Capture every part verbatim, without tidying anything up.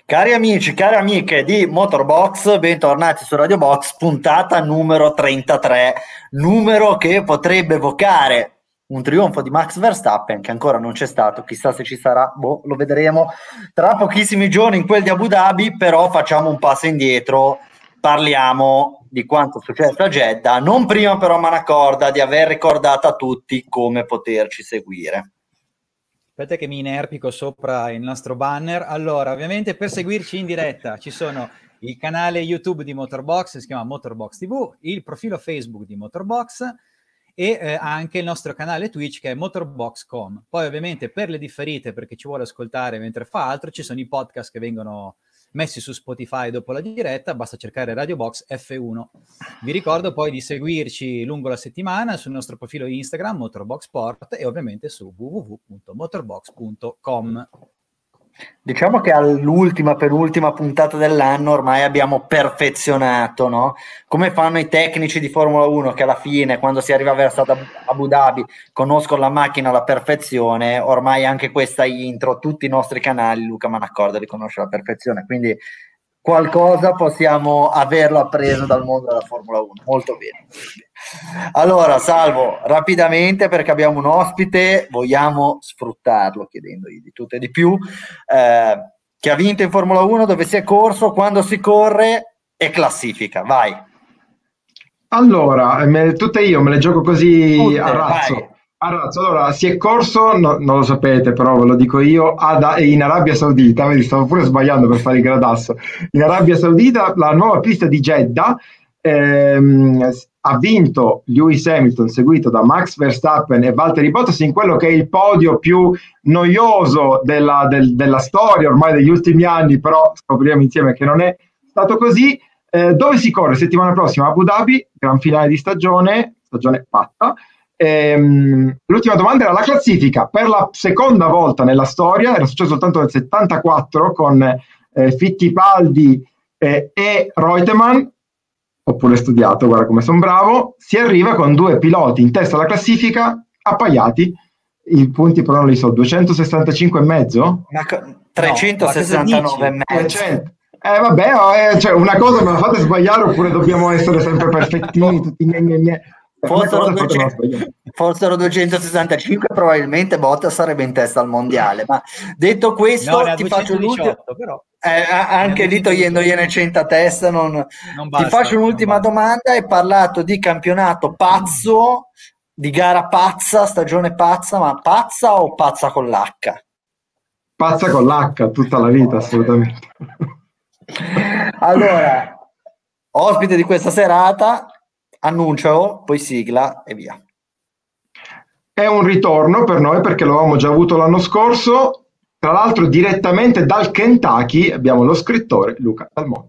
Cari amici, cari amiche di Motorbox, bentornati su Radio Box, puntata numero trentatré, numero che potrebbe evocare un trionfo di Max Verstappen, che ancora non c'è stato, chissà se ci sarà, boh, lo vedremo tra pochissimi giorni in quel di Abu Dhabi, però facciamo un passo indietro, parliamo di quanto è successo a Jeddah, non prima però Manacorda di aver ricordato a tutti come poterci seguire. Aspetta che mi inerpico sopra il nostro banner. Allora, ovviamente per seguirci in diretta ci sono il canale YouTube di Motorbox, si chiama Motorbox tivù, il profilo Facebook di Motorbox e eh, anche il nostro canale Twitch che è motorbox punto com. Poi ovviamente per le differite, perché ci vuole ascoltare mentre fa altro, ci sono i podcast che vengono messi su Spotify dopo la diretta, basta cercare Radio Box F uno. Vi ricordo poi di seguirci lungo la settimana sul nostro profilo Instagram Motorbox Sport e ovviamente su w w w punto motorbox punto com. Diciamo che all'ultima, penultima puntata dell'anno ormai abbiamo perfezionato, no? Come fanno i tecnici di Formula uno che alla fine, quando si arriva verso Abu Dhabi, conoscono la macchina alla perfezione. Ormai anche questa intro, tutti i nostri canali, Luca Manacorda li conosce alla perfezione, quindi qualcosa possiamo averlo appreso dal mondo della Formula uno. Molto bene. Allora, Salvo, rapidamente perché abbiamo un ospite, vogliamo sfruttarlo chiedendogli di tutto e di più, eh, che ha vinto in Formula uno, dove si è corso, quando si corre e classifica, vai. Allora, me, tutte io me le gioco così Tutte, a razzo. vai. A razzo. Allora, si è corso, no, non lo sapete, però ve lo dico io, ad, in Arabia Saudita, vedi, stavo pure sbagliando per fare il gradasso. In Arabia Saudita, la nuova pista di Jeddah, ehm, ha vinto Lewis Hamilton, seguito da Max Verstappen e Valtteri Bottas in quello che è il podio più noioso della, del, della storia ormai degli ultimi anni, però scopriremo insieme che non è stato così. Eh, dove si corre settimana prossima? Abu Dhabi, gran finale di stagione, stagione fatta. Ehm, l'ultima domanda era la classifica. Per la seconda volta nella storia, era successo soltanto nel settantaquattro con eh, Fittipaldi eh, e Reutemann, oppure studiato, guarda come sono bravo, si arriva con due piloti in testa alla classifica appaiati. I punti però non li so, duecentosessantacinque e mezzo? trecentosessantanove e mezzo. Eh vabbè, eh, cioè una cosa me la fate sbagliare oppure dobbiamo essere sempre perfettini, tutti gne, gne, gne. Fossero, duecento, fossero duecentosessantacinque probabilmente Bottas sarebbe in testa al mondiale, ma detto questo no, ti faccio l'ultima, però. Eh, anche lì togliendogliene cento a testa non, non basta, ti faccio un'ultima domanda. Hai parlato di campionato pazzo, di gara pazza, stagione pazza, ma pazza o pazza con l'H? Pazza con l'H tutta la vita, assolutamente. Allora, ospite di questa serata, annuncio, poi sigla e via. È un ritorno per noi perché lo avevamo già avuto l'anno scorso. Tra l'altro direttamente dal Kentucky abbiamo lo scrittore Luca Dalmont.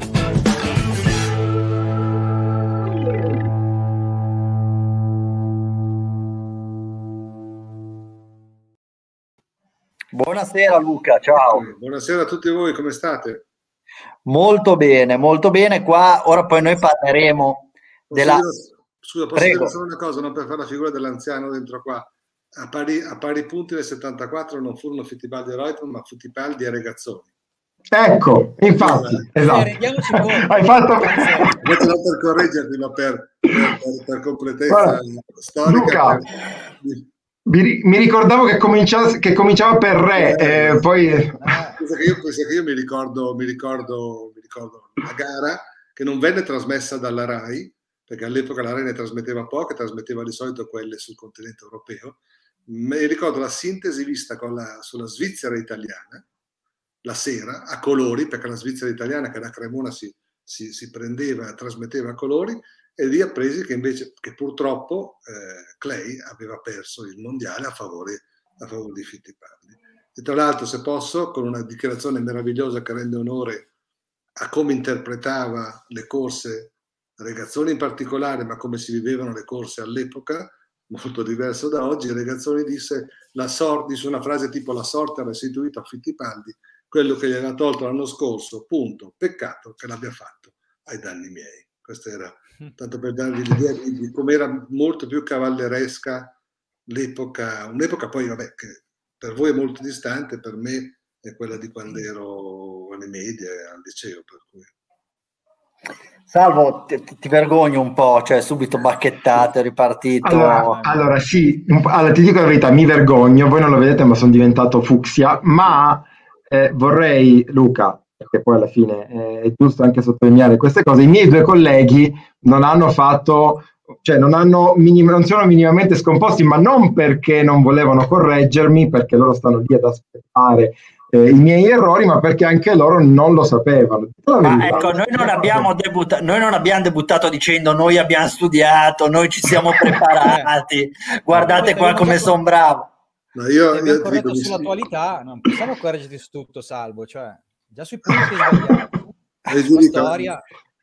Buonasera Luca, ciao. Buonasera a tutti voi, come state? Molto bene, molto bene. Qua ora poi noi parleremo posso della... Dire, scusa, posso Prego. dire solo una cosa, non per fare la figura dell'anziano dentro qua. A pari, a pari punti nel settantaquattro non furono Fittipaldi e Reutemann, ma Fittipaldi e Regazzoni. Ecco, infatti, eh, esatto. Eh, Hai fatto invece non per correggerti, ma per, per, per, per completezza Guarda, storica. Luca, per... mi, mi ricordavo che cominciava, che cominciava per re, eh, eh, poi... Pensa che io, pensa che io mi, ricordo, mi, ricordo, mi ricordo la gara che non venne trasmessa dalla RAI, perché all'epoca la RAI ne trasmetteva poche, trasmetteva di solito quelle sul continente europeo. Mi ricordo la sintesi vista con la, sulla Svizzera italiana, la sera, a colori, perché la Svizzera italiana, che da Cremona si, si, si prendeva, trasmetteva a colori, e lì appresi che invece, che purtroppo eh, Clay aveva perso il mondiale a favore, a favore di Fittipaldi. E tra l'altro, se posso, con una dichiarazione meravigliosa che rende onore a come interpretava le corse, Regazzoni in particolare, ma come si vivevano le corse all'epoca, molto diverso da oggi. Regazzoni disse, la sorte, disse una frase tipo: la sorte ha restituito a Fittipaldi quello che gli aveva tolto l'anno scorso, punto, peccato che l'abbia fatto ai danni miei. Questo era, tanto per darvi l'idea di, di come era molto più cavalleresca l'epoca, un'epoca poi vabbè che per voi è molto distante, per me è quella di quando ero alle medie, al liceo, per cui. Salvo, ti, ti vergogni un po', cioè subito bacchettato, è ripartito. Allora, allora sì, allora, ti dico la verità, mi vergogno, voi non lo vedete ma sono diventato fucsia, ma eh, vorrei, Luca, perché poi alla fine eh, è giusto anche sottolineare queste cose, i miei due colleghi non hanno fatto, cioè non, hanno minim- non sono minimamente scomposti, ma non perché non volevano correggermi, perché loro stanno lì ad aspettare eh, i miei errori, ma perché anche loro non lo sapevano. Ma ecco, noi non, abbiamo debutta- noi non abbiamo debuttato dicendo noi abbiamo studiato, noi ci siamo preparati, guardate qua come sono bravo. No, io, abbiamo io corretto dico, sull'attualità, non possiamo correggerti su tutto, Salvo, cioè già sui punti sbagliati. E ti La dico, storia...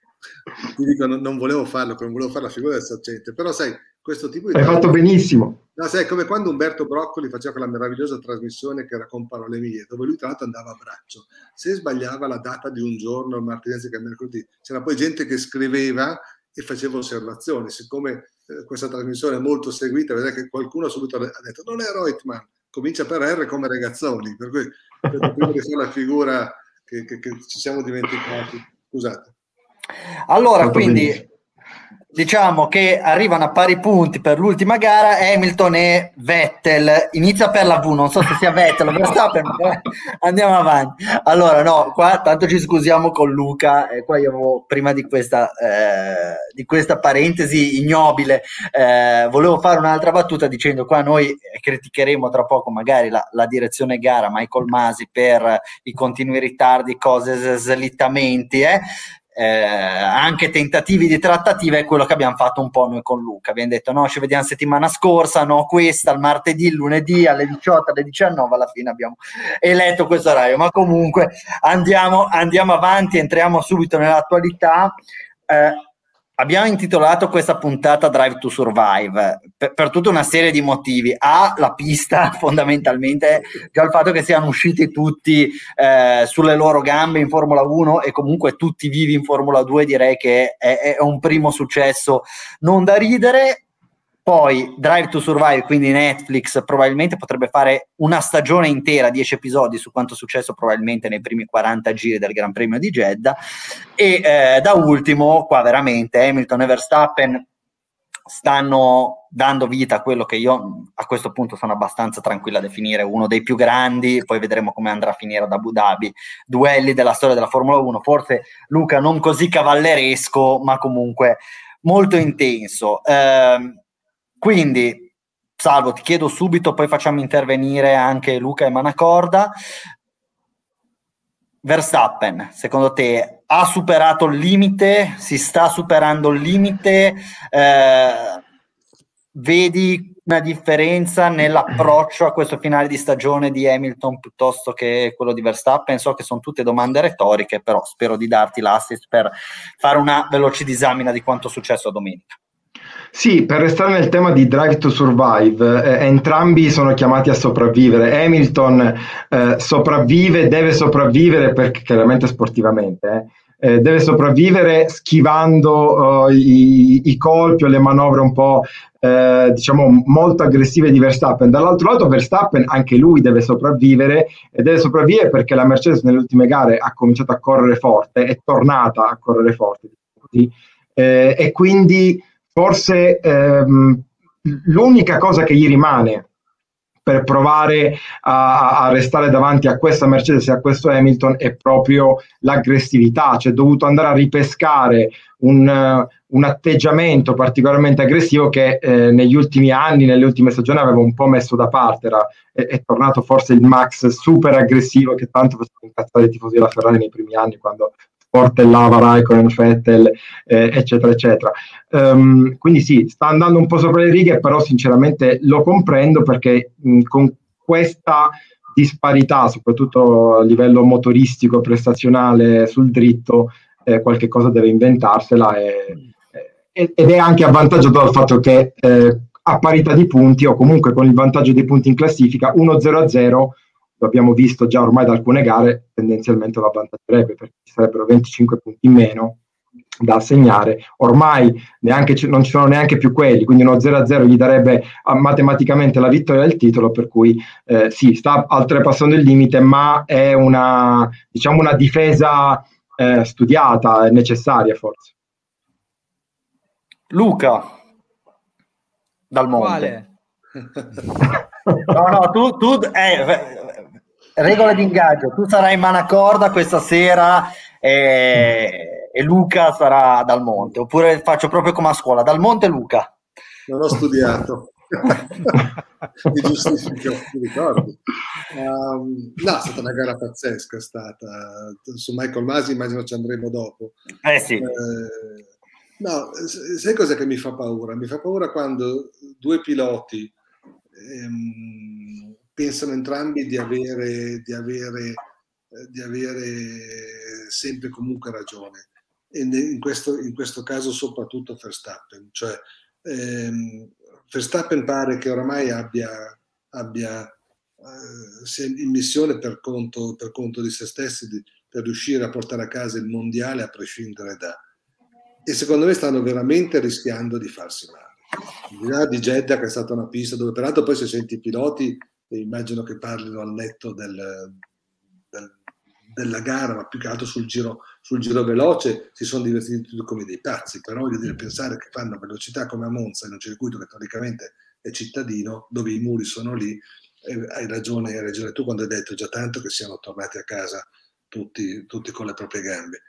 ti dico non, non volevo farlo, non volevo fare la figura del saccente, però sai, questo tipo di... Hai fatto benissimo. No, sai, come quando Umberto Broccoli faceva quella meravigliosa trasmissione che era Con parole mie, dove lui tra l'altro andava a braccio. Se sbagliava la data di un giorno, il martedì che il mercoledì, c'era poi gente che scriveva e faceva osservazioni. Siccome eh, questa trasmissione è molto seguita, vedete che qualcuno subito ha detto non è Reutemann, comincia per R come Regazzoni, per cui prima di fare la figura che, che, che ci siamo dimenticati. Scusate. Allora, quindi diciamo che arrivano a pari punti per l'ultima gara Hamilton e Vettel. Inizia per la V, non so se sia Vettel o Verstappen, andiamo avanti. Allora, no, qua tanto ci scusiamo con Luca, e qua io avevo, prima di questa, eh, di questa parentesi ignobile, eh, volevo fare un'altra battuta dicendo qua noi criticheremo tra poco magari la, la direzione gara, Michael Masi per i continui ritardi, cose, slittamenti, eh. Eh, anche tentativi di trattativa è quello che abbiamo fatto un po' noi con Luca. Abbiamo detto no, ci vediamo settimana scorsa, no questa, il martedì, il lunedì alle diciotto, alle diciannove, alla fine abbiamo eletto questo orario, ma comunque andiamo, andiamo avanti, entriamo subito nell'attualità. Eh, abbiamo intitolato questa puntata Drive to Survive per, per tutta una serie di motivi. A, la pista, fondamentalmente, già il fatto che siano usciti tutti eh, sulle loro gambe in Formula uno e comunque tutti vivi in Formula due, direi che è, è un primo successo non da ridere. Poi Drive to Survive, quindi Netflix probabilmente potrebbe fare una stagione intera, dieci episodi su quanto è successo probabilmente nei primi quaranta giri del Gran Premio di Jeddah. E eh, da ultimo, qua veramente Hamilton e Verstappen stanno dando vita a quello che io a questo punto sono abbastanza tranquilla a definire uno dei più grandi, poi vedremo come andrà a finire ad Abu Dhabi, duelli della storia della Formula uno, forse Luca non così cavalleresco, ma comunque molto intenso. Eh, quindi, Salvo, ti chiedo subito, poi facciamo intervenire anche Luca e Manacorda. Verstappen, secondo te ha superato il limite? Si sta superando il limite? Eh, vedi una differenza nell'approccio a questo finale di stagione di Hamilton piuttosto che quello di Verstappen? So che sono tutte domande retoriche, però spero di darti l'assist per fare una veloce disamina di quanto è successo domenica. Sì, per restare nel tema di Drive to Survive, eh, entrambi sono chiamati a sopravvivere. Hamilton eh, sopravvive, deve sopravvivere perché chiaramente sportivamente, eh, eh, deve sopravvivere schivando uh, i, i colpi o le manovre un po' eh, diciamo molto aggressive di Verstappen. Dall'altro lato Verstappen anche lui deve sopravvivere e deve sopravvivere perché la Mercedes nelle ultime gare ha cominciato a correre forte, è tornata a correre forte, così, eh, e quindi forse ehm, l'unica cosa che gli rimane per provare a, a restare davanti a questa Mercedes e a questo Hamilton è proprio l'aggressività, cioè è dovuto andare a ripescare un, uh, un atteggiamento particolarmente aggressivo che eh, negli ultimi anni, nelle ultime stagioni aveva un po' messo da parte. Era, è, è tornato forse il Max super aggressivo che tanto faceva incazzare i tifosi della Ferrari nei primi anni, quando portellava Raikkonen, Vettel, eh, eccetera, eccetera. Um, quindi sì, sta andando un po' sopra le righe, però sinceramente lo comprendo perché mh, con questa disparità, soprattutto a livello motoristico, prestazionale sul dritto, eh, qualche cosa deve inventarsela e, eh, ed è anche avvantaggiato dal fatto che eh, a parità di punti o comunque con il vantaggio dei punti in classifica uno zero a zero, lo abbiamo visto già ormai da alcune gare, tendenzialmente lo avvantaggerebbe perché ci sarebbero venticinque punti in meno da assegnare. Ormai neanche, non ci sono neanche più quelli, quindi uno zero a zero gli darebbe uh, matematicamente la vittoria del titolo, per cui eh, sì, sta oltrepassando il limite, ma è una, diciamo, una difesa eh, studiata e necessaria forse. Luca Dal Monte. No, no, tu, tu eh, regole di ingaggio, tu sarai in Manacorda questa sera e, e Luca sarà Dal Monte, oppure faccio proprio come a scuola, Dal Monte Luca. Non ho studiato. Mi giustifico, mi ricordo. Um, no, è stata una gara pazzesca, è stata. Su Michael Masi immagino ci andremo dopo. Eh sì. Eh, no, sai cosa che mi fa paura? Mi fa paura quando due piloti ehm, pensano entrambi di avere, di avere, eh, di avere sempre comunque ragione. E in questo, in questo caso soprattutto Verstappen. Cioè, ehm, Verstappen pare che oramai abbia, abbia eh, sia in missione per conto, per conto di se stessi di, per riuscire a portare a casa il mondiale a prescindere da. E secondo me stanno veramente rischiando di farsi male. Al di là di Jeddah, che è stata una pista dove peraltro poi se senti i piloti e immagino che parlino al netto del, del, della gara, ma più che altro sul giro, sul giro veloce, si sono divertiti tutti come dei pazzi. Però voglio dire, pensare che fanno velocità come a Monza in un circuito che teoricamente è cittadino, dove i muri sono lì, eh, hai ragione, hai ragione tu quando hai detto già tanto che siano tornati a casa tutti, tutti con le proprie gambe.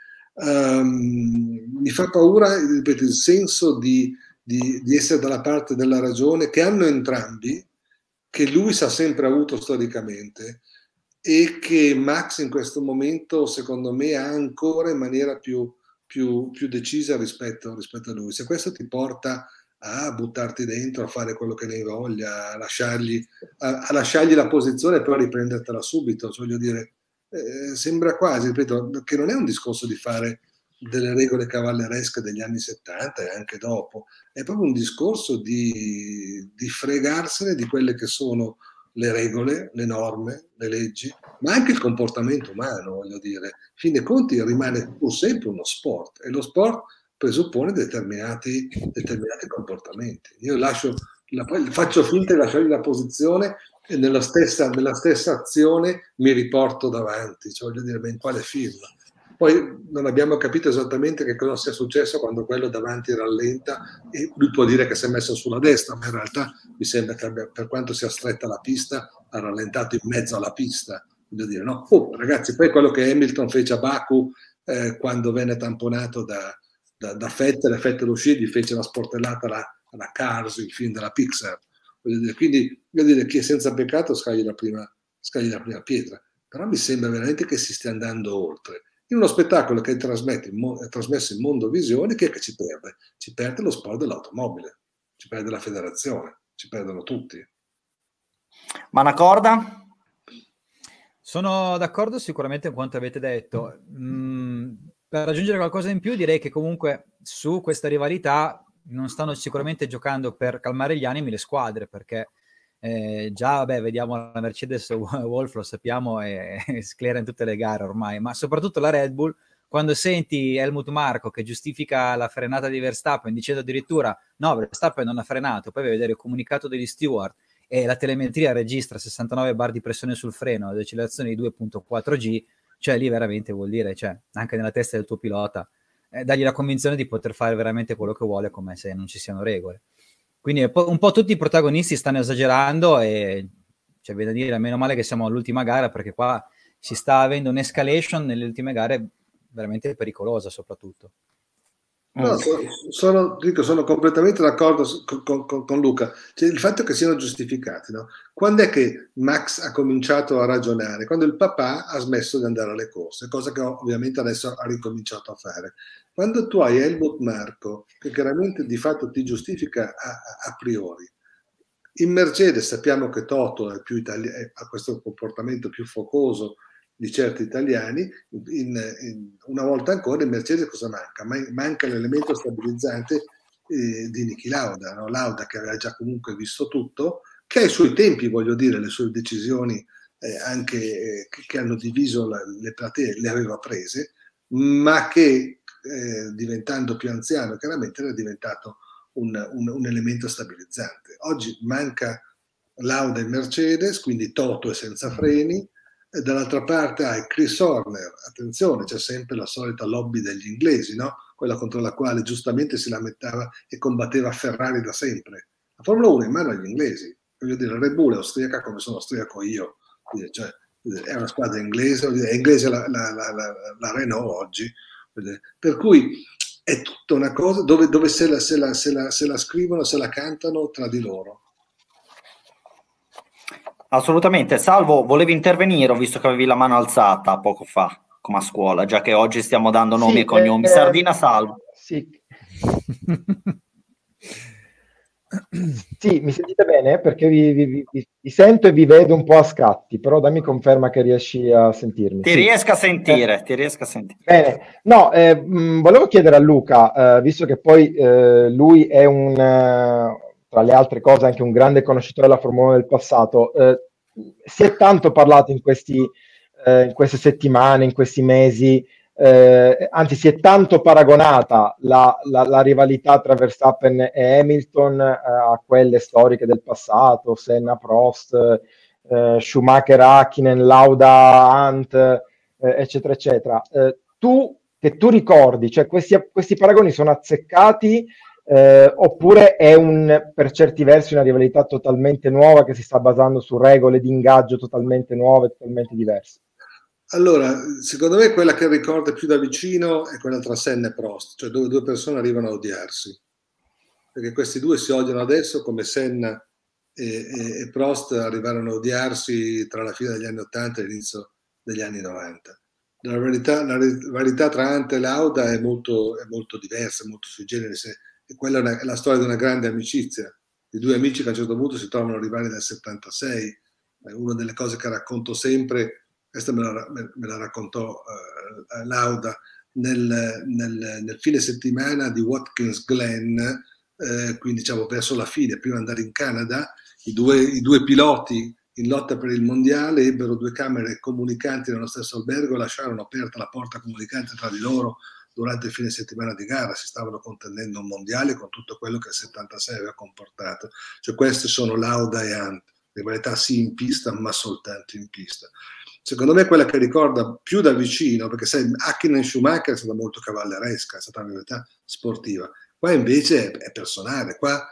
Um, mi fa paura, ripeto, il senso di, di, di essere dalla parte della ragione che hanno entrambi, che lui ha sempre avuto storicamente e che Max in questo momento secondo me ha ancora in maniera più, più, più decisa rispetto, rispetto a lui. Se questo ti porta a buttarti dentro, a fare quello che ne hai voglia, a lasciargli, a, a lasciargli la posizione e poi riprendertela subito, cioè, voglio dire, Eh, sembra quasi, ripeto, che non è un discorso di fare delle regole cavalleresche degli anni settanta e anche dopo, è proprio un discorso di, di fregarsene di quelle che sono le regole, le norme, le leggi, ma anche il comportamento umano, voglio dire. In fin dei conti rimane pur sempre uno sport e lo sport presuppone determinati, determinati comportamenti. Io lascio, la, faccio finta di lasciargli la posizione e nella stessa, nella stessa azione mi riporto davanti, cioè voglio dire, ma in quale film? Poi non abbiamo capito esattamente che cosa sia successo quando quello davanti rallenta e lui può dire che si è messo sulla destra, ma in realtà mi sembra che abbia, per quanto sia stretta la pista, ha rallentato in mezzo alla pista. Voglio dire, no? Oh, ragazzi, poi quello che Hamilton fece a Baku eh, quando venne tamponato da, da, da Vettel, e Vettel uscì, gli fece la sportellata alla, alla Cars, il film della Pixar. Voglio dire, quindi voglio dire, chi è senza peccato scagli la prima, scagli la prima pietra. Però mi sembra veramente che si stia andando oltre. In uno spettacolo che trasmette è trasmesso in Mondovisione, chi è che ci perde? Ci perde lo sport dell'automobile, ci perde la federazione, ci perdono tutti. Manacorda? Sono d'accordo sicuramente con quanto avete detto. Mm, per aggiungere qualcosa in più direi che comunque su questa rivalità non stanno sicuramente giocando per calmare gli animi le squadre, perché eh, già vabbè, vediamo la Mercedes Wolf, lo sappiamo, è, è sclera in tutte le gare ormai, ma soprattutto la Red Bull, quando senti Helmut Marko che giustifica la frenata di Verstappen dicendo addirittura no, Verstappen non ha frenato, poi vai a vedere il comunicato degli steward e la telemetria registra sessantanove bar di pressione sul freno ad accelerazione di due virgola quattro G, cioè lì veramente vuol dire, cioè, anche nella testa del tuo pilota, eh, dargli la convinzione di poter fare veramente quello che vuole come se non ci siano regole. Quindi un po' tutti i protagonisti stanno esagerando e cioè, viene da dire, meno male che siamo all'ultima gara, perché qua si sta avendo un'escalation nelle ultime gare veramente pericolosa soprattutto. No, sono, sono, dico, sono completamente d'accordo con, con, con Luca. Cioè, il fatto che siano giustificati, no? Quando è che Max ha cominciato a ragionare? Quando il papà ha smesso di andare alle corse, cosa che ovviamente adesso ha ricominciato a fare. Quando tu hai Helmut Marko, che chiaramente di fatto ti giustifica a, a, a priori, in Mercedes sappiamo che Toto è più itali- ha questo comportamento più focoso di certi italiani, in, in, una volta ancora in Mercedes cosa manca? Man- manca l'elemento stabilizzante eh, di Niki Lauda, no? Lauda che aveva già comunque visto tutto, che ai suoi tempi, voglio dire, le sue decisioni eh, anche eh, che, che hanno diviso la, le platee le aveva prese, ma che eh, diventando più anziano, chiaramente era diventato un, un, un elemento stabilizzante. Oggi manca Lauda e Mercedes, quindi Toto è senza freni, e dall'altra parte hai Chris Horner, attenzione, c'è sempre la solita lobby degli inglesi, no? Quella contro la quale giustamente si lamentava e combatteva Ferrari da sempre. La Formula uno è in mano agli inglesi, voglio dire, Red Bull è austriaca come sono austriaco io, cioè, è una squadra inglese, è inglese la, la, la, la, la Renault oggi, per cui è tutta una cosa dove, dove se, la, se, la, se, la, se la scrivono, se la cantano tra di loro. Assolutamente. Salvo, volevi intervenire, ho visto che avevi la mano alzata poco fa, come a scuola, già che oggi stiamo dando nomi sì, e cognomi. Eh, Sardina, Salvo. Sì. Sì, mi sentite bene? Perché vi, vi, vi, vi sento e vi vedo un po' a scatti, però dammi conferma che riesci a sentirmi. Ti Sì. riesco a sentire, Eh, ti riesco a sentire. Bene, no, eh, mh, volevo chiedere a Luca, eh, visto che poi eh, lui è un, eh, tra le altre cose, anche un grande conoscitore della Formula uno del passato, eh, si è tanto parlato in questi, eh, in queste settimane, in questi mesi, eh, anzi si è tanto paragonata la, la, la rivalità tra Verstappen e Hamilton eh, a quelle storiche del passato, Senna, Prost, eh, Schumacher, Hakkinen, Lauda, Hunt, eh, eccetera, eccetera. Eh, tu, che tu ricordi, cioè questi, questi paragoni sono azzeccati eh, oppure è un, per certi versi una rivalità totalmente nuova che si sta basando su regole di ingaggio totalmente nuove, totalmente diverse? Allora, secondo me quella che ricorda più da vicino è quella tra Senna e Prost, cioè dove due persone arrivano a odiarsi, perché questi due si odiano adesso come Senna e, e, e Prost arrivarono a odiarsi tra la fine degli anni ottanta e l'inizio degli anni novanta. La verità, la rivalità tra Hunt e Lauda è molto, è molto diversa, è molto sui generis, e quella è, una, è la storia di una grande amicizia, di due amici che a un certo punto si trovano rivali nel settantasei. Una delle cose che racconto sempre, questa me la, me la raccontò uh, Lauda, nel, nel, nel fine settimana di Watkins Glen, eh, quindi diciamo verso la fine, prima di andare in Canada, i due, i due piloti in lotta per il mondiale ebbero due camere comunicanti nello stesso albergo, lasciarono aperta la porta comunicante tra di loro durante il fine settimana di gara, si stavano contendendo un mondiale con tutto quello che il settantasei aveva comportato. Cioè queste sono Lauda e Hunt, rivalità sì in pista ma soltanto in pista. Secondo me quella che ricorda più da vicino, perché sai, Hakkinen e Schumacher è stata molto cavalleresca, è stata una rivalità sportiva. Qua invece è, è personale, qua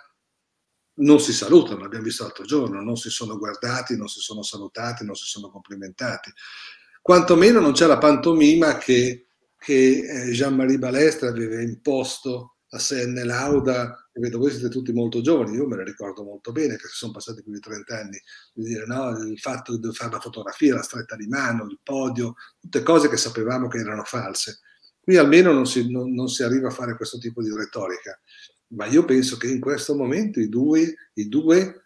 non si salutano, l'abbiamo visto l'altro giorno, non si sono guardati, non si sono salutati, non si sono complimentati. Quantomeno non c'è la pantomima che, che eh, Jean-Marie Balestre aveva imposto a Senna e Lauda. Vedo, voi siete tutti molto giovani, io me ne ricordo molto bene, che sono passati più di trenta anni, di dire, no, il fatto di fare la fotografia, la stretta di mano, il podio, tutte cose che sapevamo che erano false. Qui almeno non si, non, non si arriva a fare questo tipo di retorica, ma io penso che in questo momento i due, i due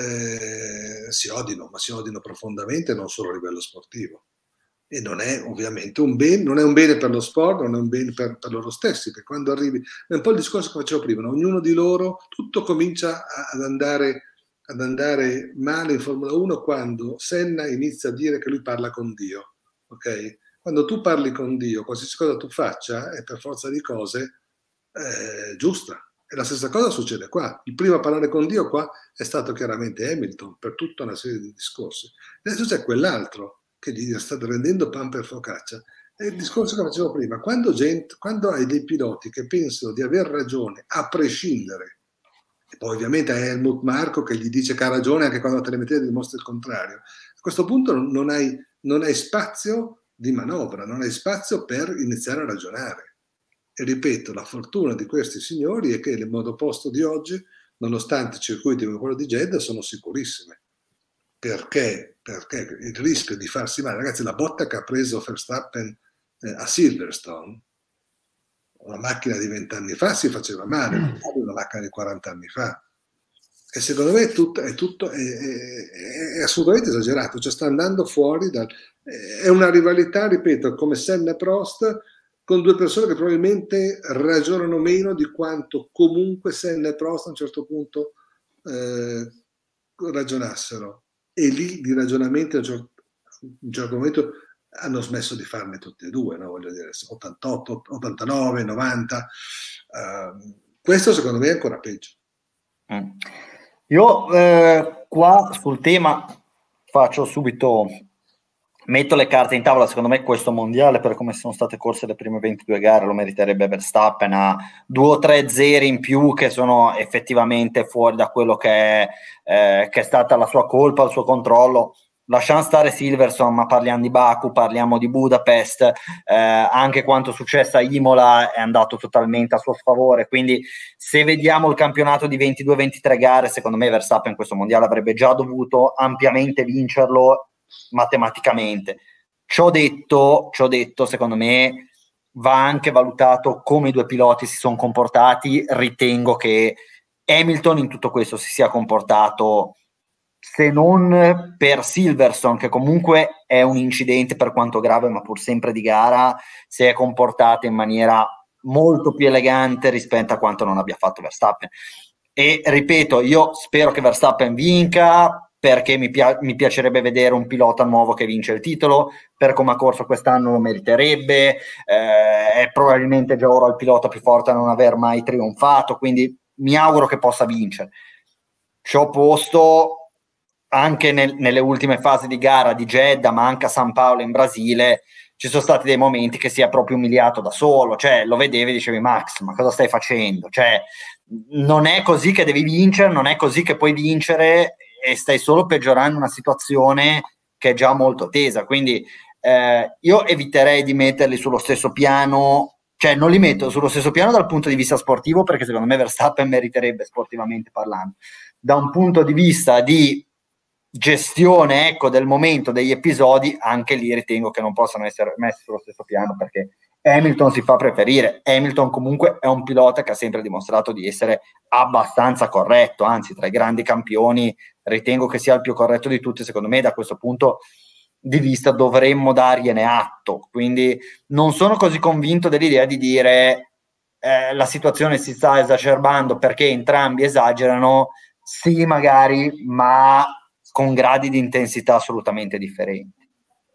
eh, si odino, ma si odino profondamente, non solo a livello sportivo. E non è ovviamente un bene, non è un bene per lo sport, non è un bene per, per loro stessi, che quando arrivi, è un po' il discorso che facevo prima, ognuno di loro, tutto comincia ad andare, ad andare male in Formula uno quando Senna inizia a dire che lui parla con Dio, ok? Quando tu parli con Dio, qualsiasi cosa tu faccia è per forza di cose eh, giusta. E la stessa cosa succede qua. Il primo a parlare con Dio qua è stato chiaramente Hamilton, per tutta una serie di discorsi. E adesso c'è quell'altro che gli sta rendendo pan per focaccia. È il discorso che facevo prima. Quando, gente, quando hai dei piloti che pensano di aver ragione a prescindere, e poi ovviamente hai Helmut Marko che gli dice che ha ragione anche quando la telemetria dimostra il contrario, a questo punto non hai, non hai spazio di manovra, non hai spazio per iniziare a ragionare. E ripeto, la fortuna di questi signori è che nel modo opposto di oggi, nonostante circuiti come quello di Jeddah, sono sicurissime. Perché? Perché il rischio di farsi male, ragazzi, la botta che ha preso Verstappen eh, a Silverstone, una macchina di vent'anni fa si faceva male, non una macchina di quaranta anni fa. E secondo me è tutto, è, tutto è, è, è assolutamente esagerato, cioè sta andando fuori dal, è una rivalità, ripeto, come Senna e Prost, con due persone che probabilmente ragionano meno di quanto comunque Senna e Prost a un certo punto eh, ragionassero. E lì di ragionamenti a un certo, un certo momento hanno smesso di farne tutti e due, no? Voglio dire, ottantotto, ottantanove, novanta. Uh, questo secondo me è ancora peggio. Mm. Io eh, qua sul tema faccio subito, metto le carte in tavola. Secondo me questo mondiale, per come sono state corse le prime ventidue gare, lo meriterebbe Verstappen, a due o tre zeri in più che sono effettivamente fuori da quello che è, eh, che è stata la sua colpa, il suo controllo. Lasciamo stare Silverstone, ma parliamo di Baku, parliamo di Budapest, eh, anche quanto è successo a Imola è andato totalmente a suo sfavore, quindi se vediamo il campionato di ventidue ventitré gare, secondo me Verstappen in questo mondiale avrebbe già dovuto ampiamente vincerlo matematicamente. Ciò detto, ciò detto, secondo me va anche valutato come i due piloti si sono comportati. Ritengo che Hamilton in tutto questo si sia comportato, se non per Silverstone, che comunque è un incidente per quanto grave, ma pur sempre di gara, si è comportato in maniera molto più elegante rispetto a quanto non abbia fatto Verstappen. E ripeto, io spero che Verstappen vinca, perché mi, pia- mi piacerebbe vedere un pilota nuovo che vince il titolo. Per come ha corso quest'anno lo meriterebbe, eh, è probabilmente già ora il pilota più forte a non aver mai trionfato, quindi mi auguro che possa vincere. Ciò posto, anche nel, nelle ultime fasi di gara di Jeddah, ma anche a San Paolo in Brasile, ci sono stati dei momenti che si è proprio umiliato da solo, cioè lo vedevi e dicevi: Max, ma cosa stai facendo? Cioè, non è così che devi vincere, non è così che puoi vincere, e stai solo peggiorando una situazione che è già molto tesa. Quindi eh, io eviterei di metterli sullo stesso piano, cioè non li metto sullo stesso piano dal punto di vista sportivo, perché secondo me Verstappen meriterebbe, sportivamente parlando. Da un punto di vista di gestione, ecco, del momento, degli episodi, anche lì ritengo che non possano essere messi sullo stesso piano, perché Hamilton si fa preferire. Hamilton comunque è un pilota che ha sempre dimostrato di essere abbastanza corretto, anzi tra i grandi campioni ritengo che sia il più corretto di tutti. Secondo me da questo punto di vista dovremmo dargliene atto, quindi non sono così convinto dell'idea di dire eh, la situazione si sta esacerbando perché entrambi esagerano. Sì, magari, ma con gradi di intensità assolutamente differenti.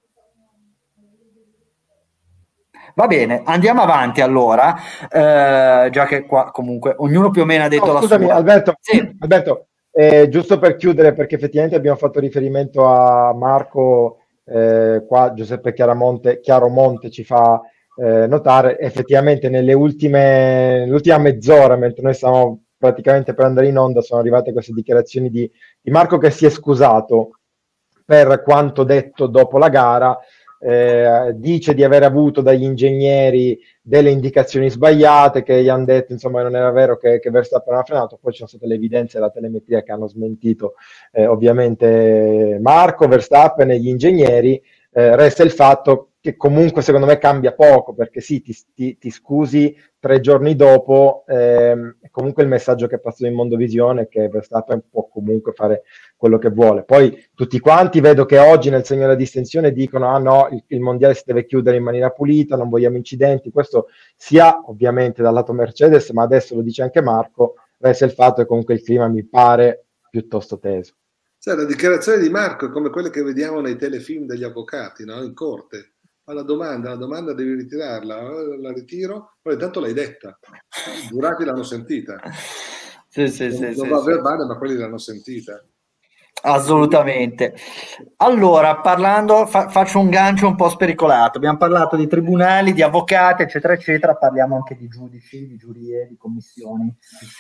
Va bene, andiamo avanti allora, eh, già che qua comunque ognuno più o meno ha detto no, la scusami, sua. Alberto, Sì. Alberto eh, giusto per chiudere, perché effettivamente abbiamo fatto riferimento a Marco, eh, qua Giuseppe Chiaramonte, Chiaromonte ci fa eh, notare, effettivamente nelle ultime, nell'ultima mezz'ora, mentre noi stavamo praticamente per andare in onda, sono arrivate queste dichiarazioni di, di Marco, che si è scusato per quanto detto dopo la gara. Eh, dice di aver avuto dagli ingegneri delle indicazioni sbagliate, che gli hanno detto insomma non era vero che, che Verstappen aveva frenato. Poi ci sono state le evidenze della telemetria che hanno smentito eh, ovviamente Marco, Verstappen e gli ingegneri. Eh, resta il fatto che comunque secondo me cambia poco, perché sì, ti, ti, ti scusi tre giorni dopo, ehm, comunque il messaggio che è passato in Mondovisione è che Verstappen può comunque fare quello che vuole. Poi tutti quanti vedo che oggi nel segno della distensione dicono: ah no, il, il mondiale si deve chiudere in maniera pulita, non vogliamo incidenti. Questo sia ovviamente dal lato Mercedes, ma adesso lo dice anche Marco, resta il fatto che comunque il clima mi pare piuttosto teso. Cioè, la dichiarazione di Marco è come quelle che vediamo nei telefilm degli avvocati, no? In corte. Alla domanda, la domanda devi ritirarla, la ritiro, poi intanto l'hai detta. I giurati l'hanno sentita. Sì, sì, non sì, non sì, va sì. verbale, ma quelli l'hanno sentita. Assolutamente. Allora, parlando, fa- faccio un gancio un po' spericolato. Abbiamo parlato di tribunali, di avvocati, eccetera, eccetera. Parliamo anche di giudici, di giurie, di commissioni.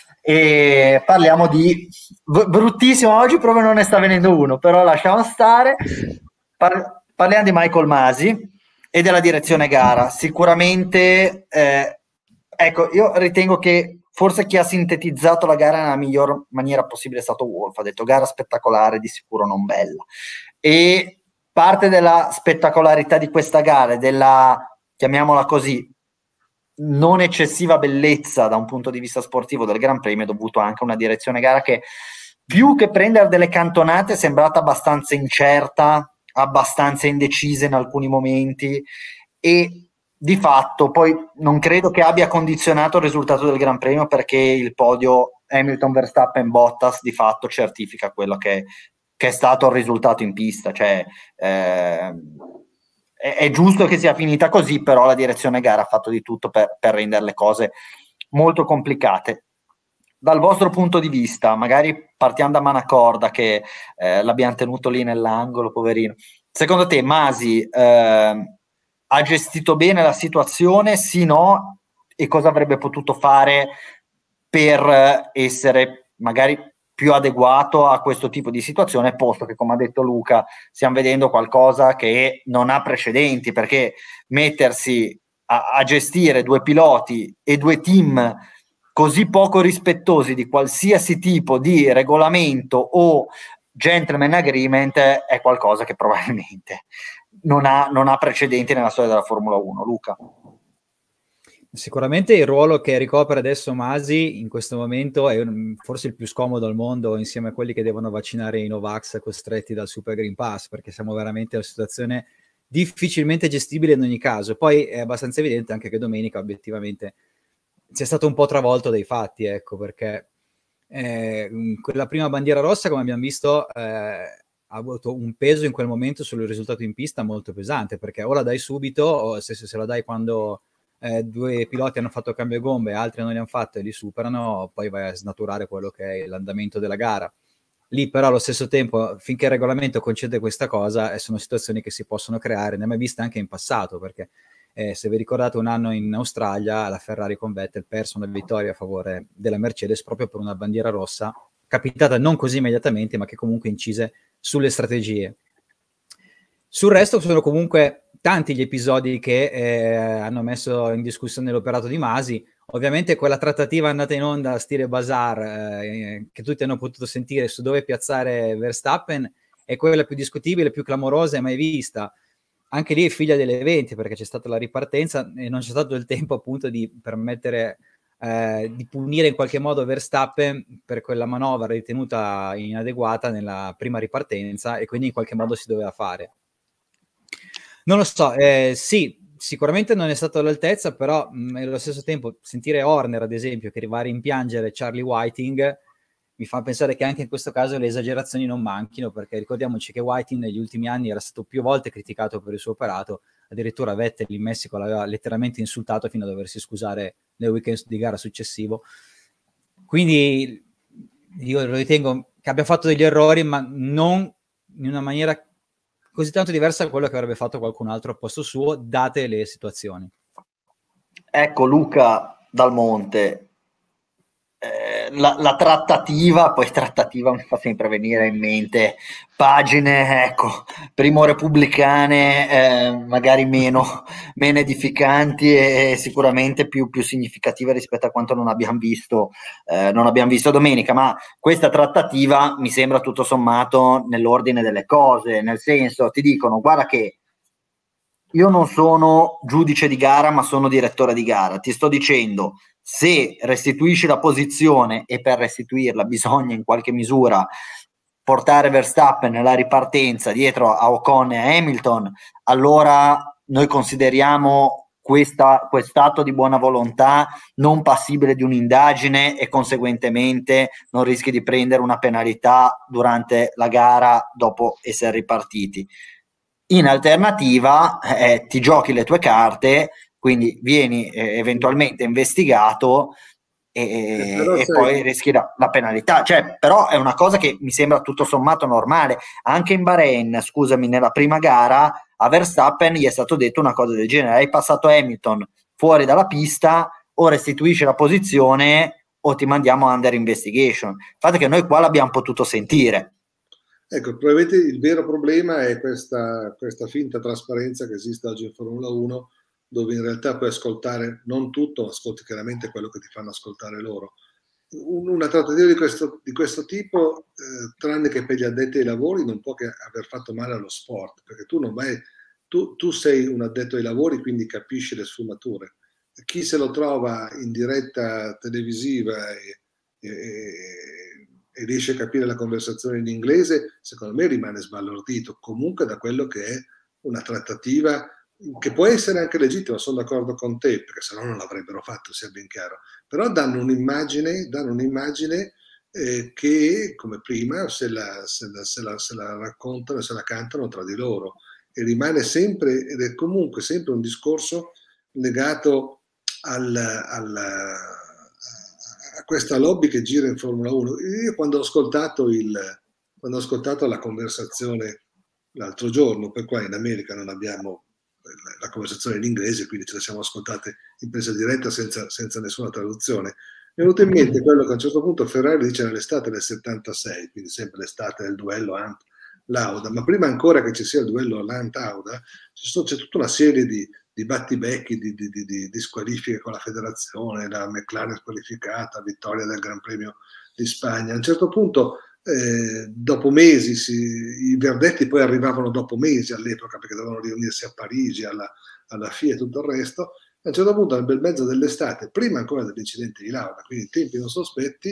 E parliamo di v- bruttissimo. Oggi proprio non ne sta venendo uno, però lasciamo stare. Par- parliamo di Michael Masi e della direzione gara. Sicuramente, eh, ecco, io ritengo che forse chi ha sintetizzato la gara nella miglior maniera possibile è stato Wolff. Ha detto: gara spettacolare, di sicuro non bella. E parte della spettacolarità di questa gara, della, chiamiamola così, non eccessiva bellezza da un punto di vista sportivo del Gran Premio, è dovuto anche a una direzione gara che, più che prendere delle cantonate, è sembrata abbastanza incerta, abbastanza indecisa in alcuni momenti, e di fatto poi non credo che abbia condizionato il risultato del Gran Premio, perché il podio Hamilton, Verstappen, Bottas di fatto certifica quello che, che è stato il risultato in pista. Cioè eh, è, è giusto che sia finita così, però la direzione gara ha fatto di tutto per, per rendere le cose molto complicate. Dal vostro punto di vista, magari partiamo da Manacorda, che eh, l'abbiamo tenuto lì nell'angolo, poverino. Secondo te Masi eh, ha gestito bene la situazione? Sì, no? E cosa avrebbe potuto fare per essere magari più adeguato a questo tipo di situazione, posto che, come ha detto Luca, stiamo vedendo qualcosa che non ha precedenti, perché mettersi a, a gestire due piloti e due team così poco rispettosi di qualsiasi tipo di regolamento o gentleman agreement è qualcosa che probabilmente non ha, non ha precedenti nella storia della Formula uno. Luca? Sicuramente il ruolo che ricopre adesso Masi in questo momento è forse il più scomodo al mondo, insieme a quelli che devono vaccinare i Novax costretti dal Super Green Pass, perché siamo veramente in una situazione difficilmente gestibile in ogni caso. Poi è abbastanza evidente anche che domenica obiettivamente sia stato un po' travolto dai fatti, ecco, perché eh, quella prima bandiera rossa, come abbiamo visto, eh, ha avuto un peso in quel momento sul risultato in pista molto pesante, perché o la dai subito, o se, se la dai quando eh, due piloti hanno fatto cambio gombe, altri non li hanno fatto e li superano, poi vai a snaturare quello che è l'andamento della gara. Lì però allo stesso tempo, finché il regolamento concede questa cosa, sono situazioni che si possono creare, ne abbiamo viste anche in passato, perché Eh, se vi ricordate un anno in Australia la Ferrari con Vettel perse una vittoria a favore della Mercedes proprio per una bandiera rossa capitata non così immediatamente ma che comunque incise sulle strategie. Sul resto sono comunque tanti gli episodi che eh, hanno messo in discussione l'operato di Masi. Ovviamente quella trattativa andata in onda a stile Bazar eh, che tutti hanno potuto sentire su dove piazzare Verstappen è quella più discutibile, più clamorosa e mai vista. Anche lì è figlia degli eventi, perché c'è stata la ripartenza e non c'è stato il tempo appunto di permettere eh, di punire in qualche modo Verstappen per quella manovra ritenuta inadeguata nella prima ripartenza, e quindi in qualche modo si doveva fare. Non lo so, eh, sì, sicuramente non è stato all'altezza, però mh, allo stesso tempo sentire Horner ad esempio che arriva a rimpiangere Charlie Whiting mi fa pensare che anche in questo caso le esagerazioni non manchino, perché ricordiamoci che Whiting negli ultimi anni era stato più volte criticato per il suo operato, addirittura Vettel in Messico l'aveva letteralmente insultato fino a doversi scusare nel weekend di gara successivo. Quindi io lo ritengo che abbia fatto degli errori, ma non in una maniera così tanto diversa da quello che avrebbe fatto qualcun altro a posto suo, date le situazioni. Ecco, Luca Dal Monte, eh, la, la trattativa, poi trattativa mi fa sempre venire in mente pagine, ecco, primo repubblicane, eh, magari meno, meno edificanti e sicuramente più, più significative rispetto a quanto non abbiamo visto, eh, non abbiamo visto domenica, ma questa trattativa mi sembra tutto sommato nell'ordine delle cose, nel senso, ti dicono, guarda che io non sono giudice di gara, ma sono direttore di gara. Ti sto dicendo, se restituisci la posizione, e per restituirla bisogna in qualche misura portare Verstappen nella ripartenza dietro a Ocon e a Hamilton, allora noi consideriamo questa, quest'atto di buona volontà non passibile di un'indagine e conseguentemente non rischi di prendere una penalità durante la gara dopo essere ripartiti. In alternativa eh, ti giochi le tue carte, quindi vieni eh, eventualmente investigato e, eh, e sei... poi rischi la, la penalità. Cioè, però è una cosa che mi sembra tutto sommato normale. Anche in Bahrain, scusami, nella prima gara a Verstappen gli è stato detto una cosa del genere: hai passato Hamilton fuori dalla pista, o restituisci la posizione o ti mandiamo under investigation. Infatti che noi qua l'abbiamo potuto sentire. Ecco, probabilmente il vero problema è questa, questa finta trasparenza che esiste oggi in Formula uno, dove in realtà puoi ascoltare non tutto, ma ascolti chiaramente quello che ti fanno ascoltare loro. Una trattativa di questo, di questo tipo, eh, tranne che per gli addetti ai lavori, non può che aver fatto male allo sport, perché tu non vai, tu, tu sei un addetto ai lavori, quindi capisci le sfumature. Chi se lo trova in diretta televisiva e, e e riesce a capire la conversazione in inglese, secondo me rimane sbalordito comunque da quello che è una trattativa che può essere anche legittima, sono d'accordo con te, perché se no non l'avrebbero fatto, sia ben chiaro, però danno un'immagine, danno un'immagine eh, che come prima se la, se, la, se, la, se la raccontano, se la cantano tra di loro, e rimane sempre, ed è comunque sempre un discorso legato al, al, a questa lobby che gira in Formula uno. Io quando ho ascoltato, il, quando ho ascoltato la conversazione l'altro giorno, per qua in America non abbiamo la conversazione in inglese, quindi ce la siamo ascoltate in presa diretta senza, senza nessuna traduzione, mi è venuto in mente quello che a un certo punto Ferrari dice nell'estate del settantasei, quindi sempre l'estate del duello Lauda, ma prima ancora che ci sia il duello Lauda, c'è tutta una serie di, di battibecchi, di, di, di, di, di squalifiche con la federazione, la McLaren squalificata, vittoria del Gran Premio di Spagna. A un certo punto, eh, dopo mesi, si, i verdetti poi arrivavano dopo mesi all'epoca, perché dovevano riunirsi a Parigi, alla, alla FIA e tutto il resto. A un certo punto, nel bel mezzo dell'estate, prima ancora dell'incidente di Lauda, quindi tempi non sospetti,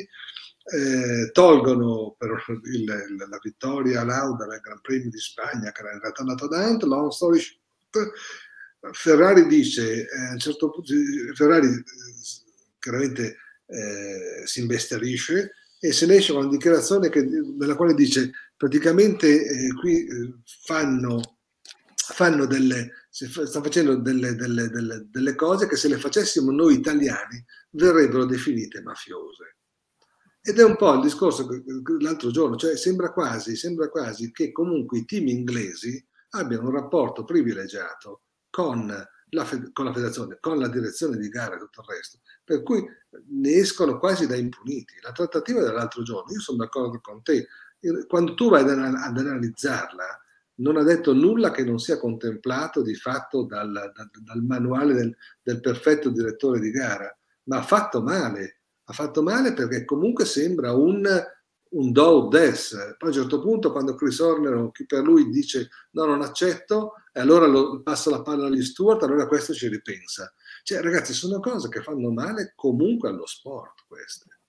eh, tolgono per il, la vittoria a Lauda nel Gran Premio di Spagna, che era in realtà andato da Ant, long story short, Ferrari dice, eh, a un certo punto, Ferrari eh, chiaramente eh, si imbestialisce e se ne esce con una dichiarazione che, nella quale dice praticamente eh, qui eh, fanno, fanno delle, stanno facendo delle, delle, delle, delle cose che se le facessimo noi italiani verrebbero definite mafiose. Ed è un po' il discorso l'altro giorno, cioè sembra quasi, sembra quasi che comunque i team inglesi abbiano un rapporto privilegiato con la, con la federazione, con la direzione di gara e tutto il resto, per cui ne escono quasi da impuniti. La trattativa dell'altro giorno, io sono d'accordo con te, quando tu vai ad, ad analizzarla, non ha detto nulla che non sia contemplato di fatto dal, dal, dal manuale del, del perfetto direttore di gara, ma ha fatto male. Ha fatto male perché comunque sembra un, un do or des. Poi a un certo punto, quando Chris Horner o chi per lui dice no, non accetto, e allora lo, passa la palla agli Stewart, allora questo ci ripensa. Cioè, ragazzi, sono cose che fanno male comunque allo sport, queste.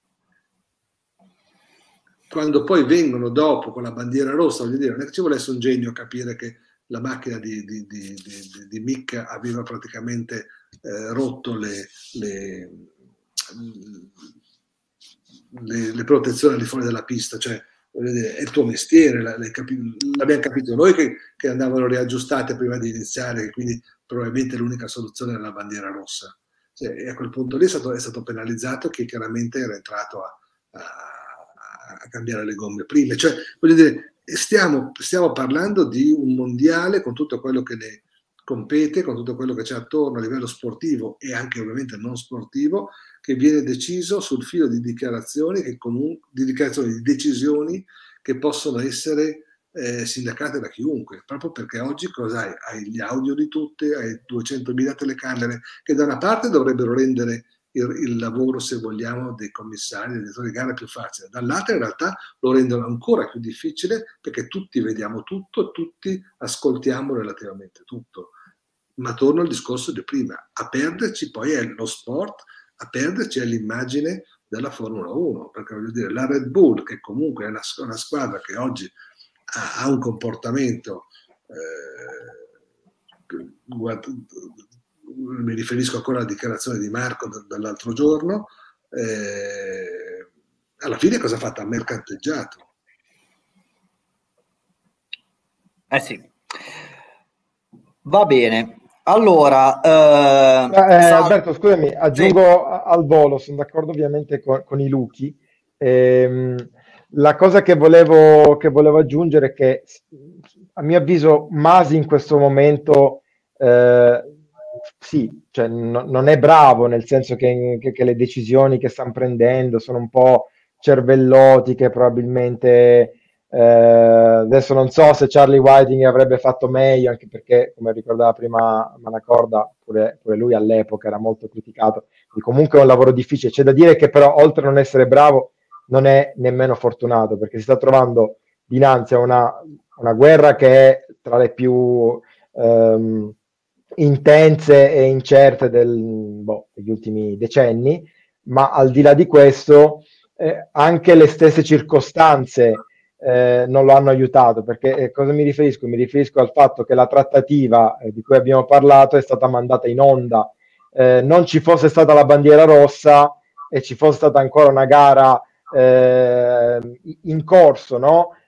Quando poi vengono dopo con la bandiera rossa, voglio dire, non è che ci volesse un genio a capire che la macchina di, di, di, di, di Mick aveva praticamente eh, rotto le... le Le, le protezioni al di fuori della pista, cioè voglio dire, è il tuo mestiere, l'abbiamo capito noi che, che andavano riaggiustate prima di iniziare, quindi probabilmente l'unica soluzione era la bandiera rossa, cioè, e a quel punto lì è stato, è stato penalizzato che chiaramente era entrato a, a, a cambiare le gomme prime, cioè voglio dire, stiamo, stiamo parlando di un mondiale con tutto quello che ne compete, con tutto quello che c'è attorno a livello sportivo e anche ovviamente non sportivo, che viene deciso sul filo di dichiarazioni, che comunque, di dichiarazioni, di decisioni che possono essere eh, sindacate da chiunque, proprio perché oggi cosa hai? Hai gli audio di tutte, hai duecentomila telecamere che da una parte dovrebbero rendere il, il lavoro, se vogliamo, dei commissari, dei direttori di gara più facile, dall'altra in realtà lo rendono ancora più difficile perché tutti vediamo tutto, tutti ascoltiamo relativamente tutto. Ma torno al discorso di prima, a perderci poi è lo sport, a perderci è l'immagine della Formula uno, perché voglio dire, la Red Bull, che comunque è una, una squadra che oggi ha, ha un comportamento, eh, guarda, mi riferisco ancora alla dichiarazione di Marco dall'altro giorno, eh, alla fine cosa ha fatto? Ha mercanteggiato. Eh sì. Va bene. Allora, eh, eh, Alberto, scusami, aggiungo sì. al volo, sono d'accordo ovviamente con, con i Luchi. Ehm, la cosa che volevo, che volevo aggiungere è che, a mio avviso, Masi in questo momento, eh, sì, cioè, no, non è bravo, nel senso che, che, che le decisioni che stanno prendendo sono un po' cervellotiche, probabilmente. Eh, adesso non so se Charlie Whiting avrebbe fatto meglio, anche perché, come ricordava prima Manacorda, pure, pure lui all'epoca era molto criticato, quindi comunque è un lavoro difficile. C'è da dire che però, oltre a non essere bravo, non è nemmeno fortunato, perché si sta trovando dinanzi a una, una guerra che è tra le più ehm, intense e incerte del, boh, degli ultimi decenni, ma al di là di questo eh, anche le stesse circostanze Eh, non lo hanno aiutato, perché eh, cosa mi riferisco? Mi riferisco al fatto che la trattativa eh, di cui abbiamo parlato è stata mandata in onda, eh, non ci fosse stata la bandiera rossa e ci fosse stata ancora una gara eh, in corso, no?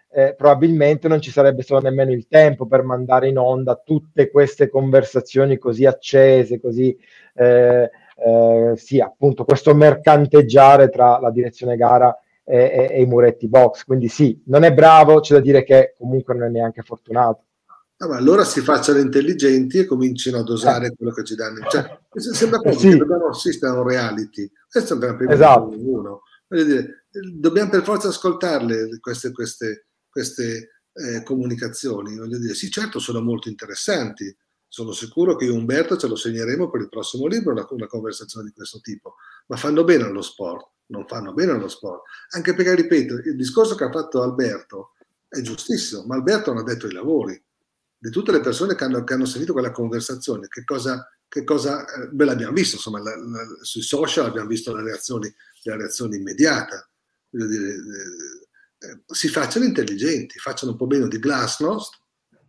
eh, probabilmente non ci sarebbe stato nemmeno il tempo per mandare in onda tutte queste conversazioni così accese, così eh, eh, sì, appunto, questo mercanteggiare tra la direzione gara e, e, e i muretti box. Quindi sì, non è bravo, c'è da dire che comunque non è neanche fortunato. Ah, ma allora si facciano intelligenti e comincino a dosare eh. quello che ci danno. Cioè, sembra quasi sì. che dobbiamo assistere a un reality. Questo è il esatto. uno. Voglio dire, dobbiamo per forza ascoltarle queste, queste, queste eh, comunicazioni. Voglio dire, sì, certo, sono molto interessanti. Sono sicuro che io e Umberto ce lo segneremo per il prossimo libro, una, una conversazione di questo tipo. Ma fanno bene allo sport, non fanno bene allo sport. Anche perché, ripeto, il discorso che ha fatto Alberto è giustissimo, ma Alberto non ha detto i lavori. Di tutte le persone che hanno, che hanno sentito quella conversazione, che cosa, che cosa eh, beh, l'abbiamo visto, insomma, la, la, sui social abbiamo visto le reazioni, la reazione immediata. Voglio dire, eh, eh, si facciano intelligenti, facciano un po' meno di glasnost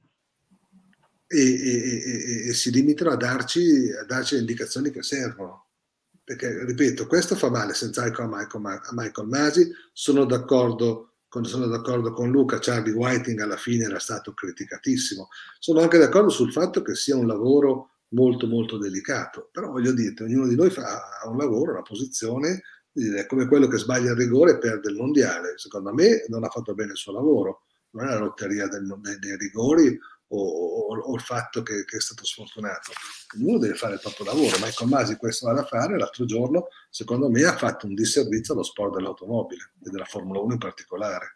e, e, e, e si limitano a darci, a darci le indicazioni che servono. Perché, ripeto, questo fa male senz'altro a Michael, a Michael Masi. Sono d'accordo Quando sono d'accordo con Luca, Charlie Whiting alla fine era stato criticatissimo. Sono anche d'accordo sul fatto che sia un lavoro molto molto delicato, però voglio dire, ognuno di noi fa un lavoro, una posizione, è come quello che sbaglia il rigore e perde il mondiale. Secondo me non ha fatto bene il suo lavoro, non è la lotteria del, dei, dei rigori o, o, o il fatto che, che è stato sfortunato. Ognuno deve fare il proprio lavoro. Michael Masi questo va da fare. L'altro giorno, secondo me, ha fatto un disservizio allo sport dell'automobile e della Formula uno in particolare.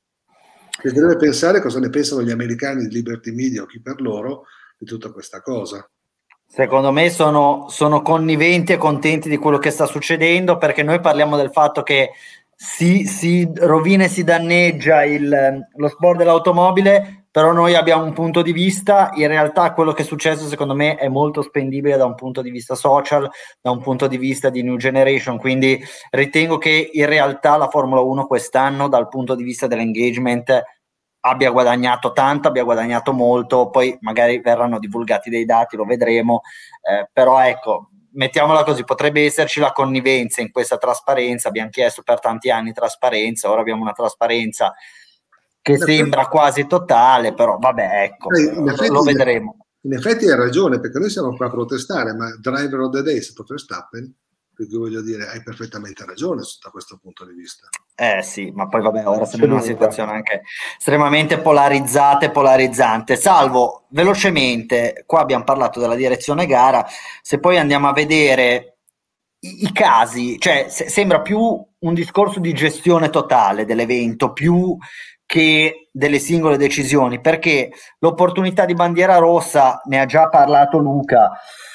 Si deve pensare cosa ne pensano gli americani di Liberty Media o chi per loro di tutta questa cosa. Secondo me sono, sono conniventi e contenti di quello che sta succedendo, perché noi parliamo del fatto che si, si rovina e si danneggia il, lo sport dell'automobile, però noi abbiamo un punto di vista. In realtà quello che è successo secondo me è molto spendibile da un punto di vista social, da un punto di vista di new generation, quindi ritengo che in realtà la Formula uno quest'anno dal punto di vista dell'engagement abbia guadagnato tanto, abbia guadagnato molto. Poi magari verranno divulgati dei dati, lo vedremo, eh, però ecco, mettiamola così, potrebbe esserci la connivenza in questa trasparenza. Abbiamo chiesto per tanti anni trasparenza, ora abbiamo una trasparenza che sembra quasi totale, però vabbè, ecco, in effetti, lo vedremo. In effetti hai ragione, perché noi siamo qua a protestare, ma driver of the day è stato Verstappen, per cui voglio dire, hai perfettamente ragione da questo punto di vista. Eh sì, ma poi vabbè, ora siamo in una situazione anche estremamente polarizzata e polarizzante. Salvo, velocemente, qua abbiamo parlato della direzione gara, se poi andiamo a vedere i, i casi, cioè se, sembra più un discorso di gestione totale dell'evento, più che delle singole decisioni, perché l'opportunità di bandiera rossa, ne ha già parlato Luca,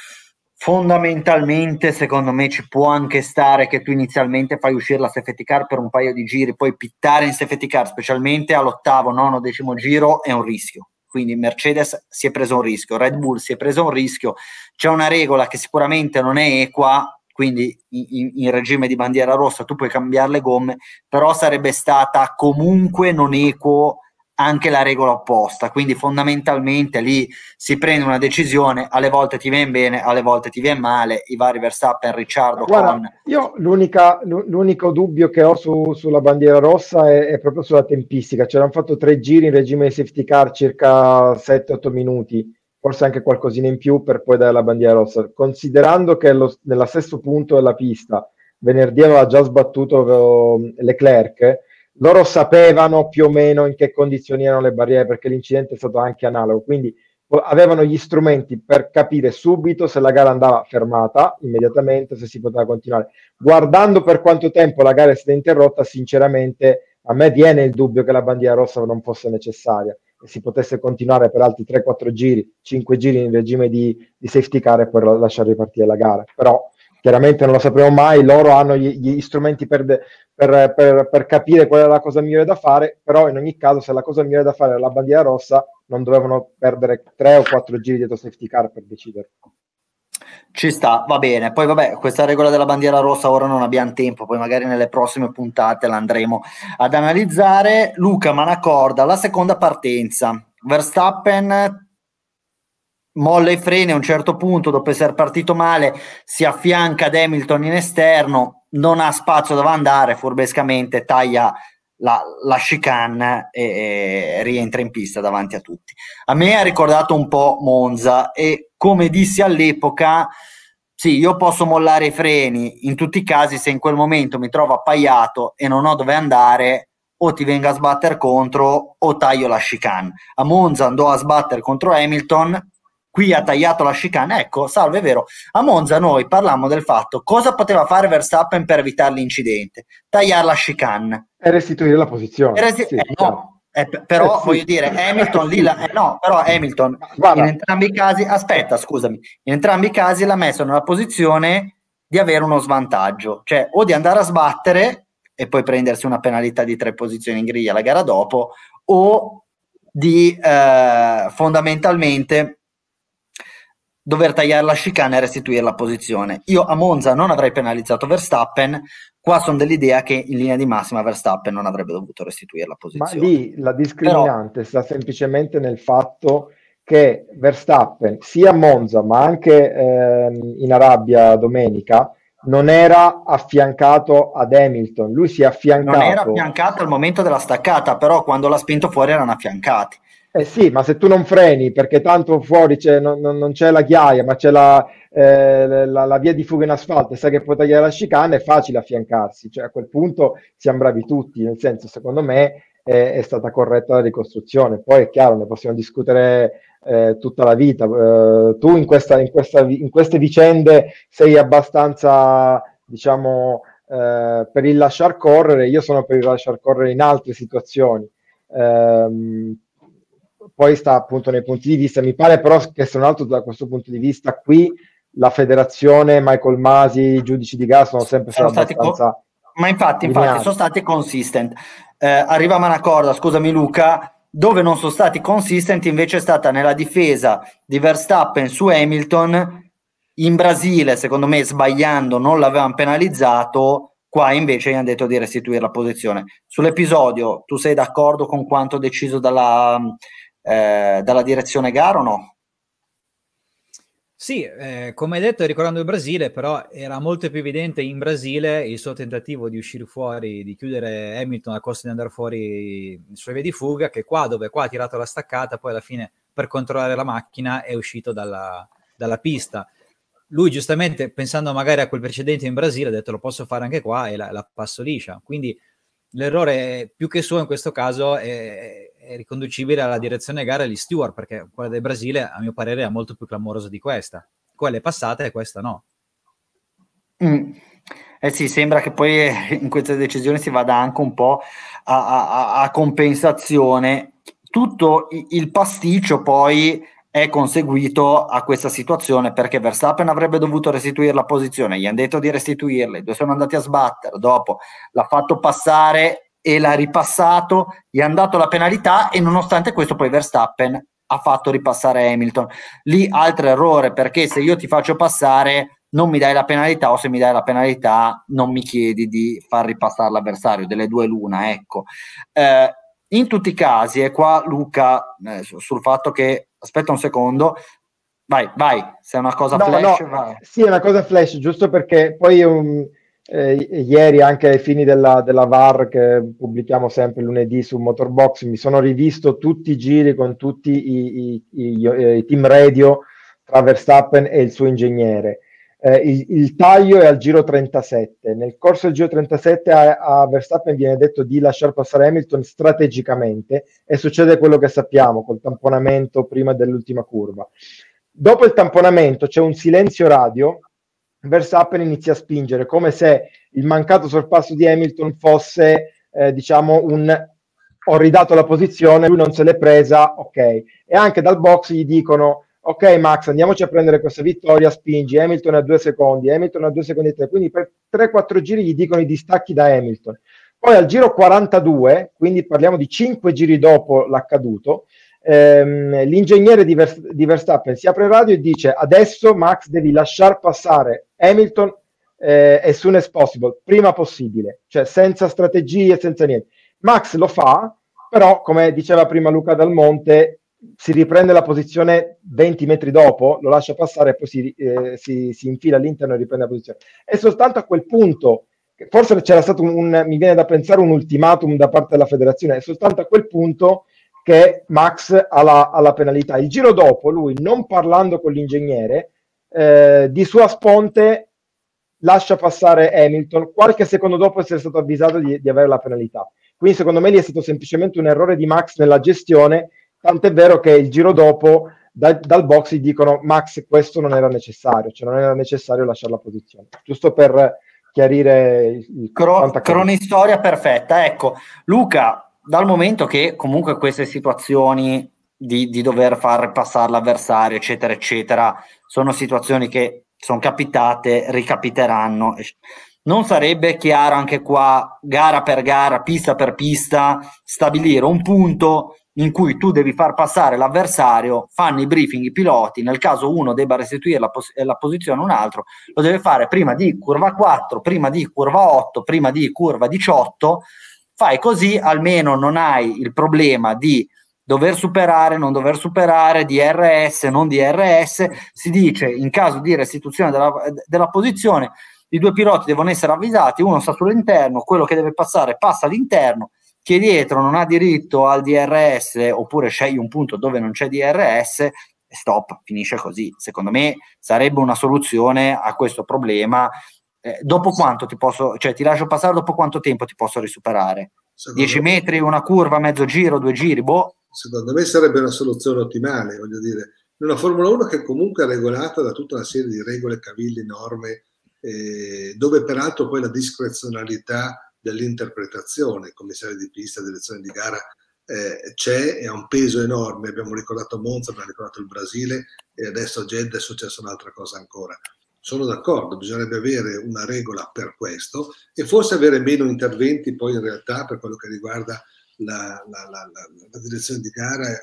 fondamentalmente secondo me ci può anche stare che tu inizialmente fai uscire la safety car per un paio di giri, poi pittare in safety car specialmente all'ottavo, nono, decimo giro è un rischio. Quindi Mercedes si è preso un rischio, Red Bull si è preso un rischio, c'è una regola che sicuramente non è equa, quindi in, in regime di bandiera rossa tu puoi cambiare le gomme, però sarebbe stata comunque non equo anche la regola opposta. Quindi fondamentalmente lì si prende una decisione, alle volte ti viene bene, alle volte ti viene male. I vari Verstappen, Ricciardo, Guarda, con... io l'unica, l'unico dubbio che ho su, sulla bandiera rossa è, è proprio sulla tempistica. Cioè, hanno fatto tre giri in regime di safety car, circa sette otto minuti, forse anche qualcosina in più per poi dare la bandiera rossa. Considerando che lo, nella stesso punto della pista venerdì aveva già sbattuto Leclerc, loro sapevano più o meno in che condizioni erano le barriere, perché l'incidente è stato anche analogo, quindi avevano gli strumenti per capire subito se la gara andava fermata immediatamente, se si poteva continuare. Guardando per quanto tempo la gara è stata interrotta, sinceramente a me viene il dubbio che la bandiera rossa non fosse necessaria e si potesse continuare per altri tre quattro giri, cinque giri in regime di, di safety car e poi lasciare ripartire la gara. Però chiaramente non lo sapremo mai, loro hanno gli, gli strumenti per, de, per, per, per capire qual è la cosa migliore da fare, però in ogni caso se la cosa migliore da fare è la bandiera rossa non dovevano perdere tre o quattro giri dietro safety car per decidere. Ci sta, va bene. Poi vabbè, questa regola della bandiera rossa ora non abbiamo tempo, poi magari nelle prossime puntate la andremo ad analizzare. Luca, ma una corda, la seconda partenza, Verstappen molla i freni a un certo punto, dopo essere partito male si affianca ad Hamilton in esterno, non ha spazio dove andare, furbescamente taglia la, la chicane e, e rientra in pista davanti a tutti. A me ha ricordato un po' Monza e, come dissi all'epoca, sì, io posso mollare i freni in tutti i casi se in quel momento mi trovo appaiato e non ho dove andare, o ti venga a sbattere contro o taglio la chicane. A Monza andò a sbattere contro Hamilton, qui ha tagliato la chicane. Ecco, salve, è vero, a Monza noi parlammo del fatto cosa poteva fare Verstappen per evitare l'incidente: tagliare la chicane e restituire la posizione. resti- Sì, eh, no, eh, p- però Eh, sì. voglio dire, Hamilton lì la- eh, no, però Hamilton Guarda. in entrambi i casi, aspetta, scusami, in entrambi i casi l'ha messo nella posizione di avere uno svantaggio, cioè o di andare a sbattere e poi prendersi una penalità di tre posizioni in griglia la gara dopo, o di eh, fondamentalmente dover tagliare la chicane e restituire la posizione. Io a Monza non avrei penalizzato Verstappen, qua sono dell'idea che in linea di massima Verstappen non avrebbe dovuto restituire la posizione. Ma lì la discriminante Però... sta semplicemente nel fatto che Verstappen, sia a Monza ma anche eh, in Arabia domenica, non era affiancato ad Hamilton, lui si è affiancato... Non era affiancato al momento della staccata, però quando l'ha spinto fuori erano affiancati. Eh sì, ma se tu non freni, perché tanto fuori c'è, non, non c'è la ghiaia, ma c'è la, eh, la, la via di fuga in asfalto e sai che puoi tagliare la chicane, è facile affiancarsi. Cioè, a quel punto siamo bravi tutti, nel senso, secondo me è, è stata corretta la ricostruzione. Poi è chiaro, ne possiamo discutere eh, tutta la vita. Eh, tu in, questa, in, questa, in queste vicende sei abbastanza, diciamo, eh, per il lasciar correre, io sono per il lasciar correre in altre situazioni. Ehm, Poi sta appunto nei punti di vista. Mi pare però che, se non altro, da questo punto di vista qui la federazione, Michael Masi, i giudici di gara sono sempre sono stati abbastanza co- ma infatti, infatti sono stati consistent. Eh, arriviamo a una corda, scusami Luca, dove non sono stati consistent invece è stata nella difesa di Verstappen su Hamilton. In Brasile, secondo me, sbagliando, non l'avevano penalizzato, qua invece gli hanno detto di restituire la posizione. Sull'episodio, tu sei d'accordo con quanto deciso dalla, eh, dalla direzione gara o no? Sì, eh, come hai detto, ricordando il Brasile, però era molto più evidente in Brasile il suo tentativo di uscire fuori, di chiudere Hamilton a costo di andare fuori sulle vie di fuga, che qua, dove qua ha tirato la staccata, poi alla fine per controllare la macchina è uscito dalla, dalla pista. Lui giustamente, pensando magari a quel precedente in Brasile, ha detto lo posso fare anche qua e la, la passo liscia. Quindi l'errore più che suo in questo caso è, è riconducibile alla direzione gara agli steward, perché quella del Brasile a mio parere è molto più clamorosa di questa. Quella è passata e questa no. Mm. Eh sì, sembra che poi in queste decisioni si vada anche un po' a, a, a compensazione. Tutto il pasticcio poi è conseguito a questa situazione, perché Verstappen avrebbe dovuto restituire la posizione, gli hanno detto di restituirla, i due sono andati a sbattere, dopo l'ha fatto passare e l'ha ripassato, gli hanno dato la penalità e nonostante questo poi Verstappen ha fatto ripassare Hamilton. Lì altro errore, perché se io ti faccio passare non mi dai la penalità, o se mi dai la penalità non mi chiedi di far ripassare l'avversario, delle due l'una, ecco. Eh, in tutti i casi, e qua Luca eh, sul fatto che, aspetta un secondo, vai, vai, se è una cosa no, flash, no, vai. Sì, è una cosa flash, giusto perché poi um, eh, ieri, anche ai fini della, della V A R che pubblichiamo sempre lunedì su Motorbox, mi sono rivisto tutti i giri con tutti i, i, i, i team radio tra Verstappen e il suo ingegnere. Eh, il, il taglio è al giro trentasette. Nel corso del giro trentasette a, a Verstappen viene detto di lasciar passare Hamilton strategicamente e succede quello che sappiamo col tamponamento prima dell'ultima curva. Dopo il tamponamento c'è un silenzio radio, Verstappen inizia a spingere come se il mancato sorpasso di Hamilton fosse eh, diciamo un ho ridato la posizione, lui non se l'è presa, ok. E anche dal box gli dicono ok Max, andiamoci a prendere questa vittoria, spingi, Hamilton a due secondi, Hamilton a due secondi e tre, quindi per tre quattro giri gli dicono i distacchi da Hamilton. Poi al giro quarantadue, quindi parliamo di cinque giri dopo l'accaduto, ehm, l'ingegnere di, Vers- di Verstappen si apre il radio e dice adesso Max devi lasciar passare Hamilton eh, as soon as possible, prima possibile, cioè senza strategie, senza niente. Max lo fa, però come diceva prima Luca Dal Monte, si riprende la posizione venti metri dopo, lo lascia passare e poi si, eh, si, si infila all'interno e riprende la posizione. È soltanto a quel punto forse c'era stato un, un, mi viene da pensare, un ultimatum da parte della federazione, è soltanto a quel punto che Max ha la, ha la penalità. Il giro dopo, lui, non parlando con l'ingegnere, eh, di sua sponte lascia passare Hamilton qualche secondo dopo essere stato avvisato di, di avere la penalità. Quindi secondo me lì è stato semplicemente un errore di Max nella gestione, tant'è vero che il giro dopo da, dal box gli dicono: Max, questo non era necessario, cioè non era necessario lasciare la posizione, giusto per chiarire il, il Cro- cronistoria perfetta. Ecco, Luca, dal momento che comunque queste situazioni di, di dover far passare l'avversario, eccetera, eccetera, sono situazioni che sono capitate, ricapiteranno, non sarebbe chiaro anche qua, gara per gara, pista per pista, stabilire un punto in cui tu devi far passare l'avversario, fanno i briefing i piloti, nel caso uno debba restituire la, pos- la posizione a un altro, lo deve fare prima di curva quattro, prima di curva otto, prima di curva diciotto, fai così, almeno non hai il problema di dover superare, non dover superare, D R S, non D R S. Si dice in caso di restituzione della, della posizione i due piloti devono essere avvisati, uno sta sull'interno, quello che deve passare passa all'interno, chi è dietro non ha diritto al D R S oppure scegli un punto dove non c'è D R S e stop, finisce così. Secondo me sarebbe una soluzione a questo problema. Eh, dopo quanto ti posso, cioè ti lascio passare, dopo quanto tempo ti posso risuperare? dieci metri, una curva, mezzo giro, due giri, boh. Secondo me sarebbe una soluzione ottimale, voglio dire, una Formula uno che comunque è regolata da tutta una serie di regole, cavilli, norme, eh, dove peraltro poi la discrezionalità dell'interpretazione, commissario di pista, direzione di gara, eh, c'è e ha un peso enorme. Abbiamo ricordato Monza, abbiamo ricordato il Brasile e adesso a Jeddah è successa un'altra cosa ancora. Sono d'accordo, bisognerebbe avere una regola per questo e forse avere meno interventi poi in realtà per quello che riguarda la, la, la, la, la direzione di gara e,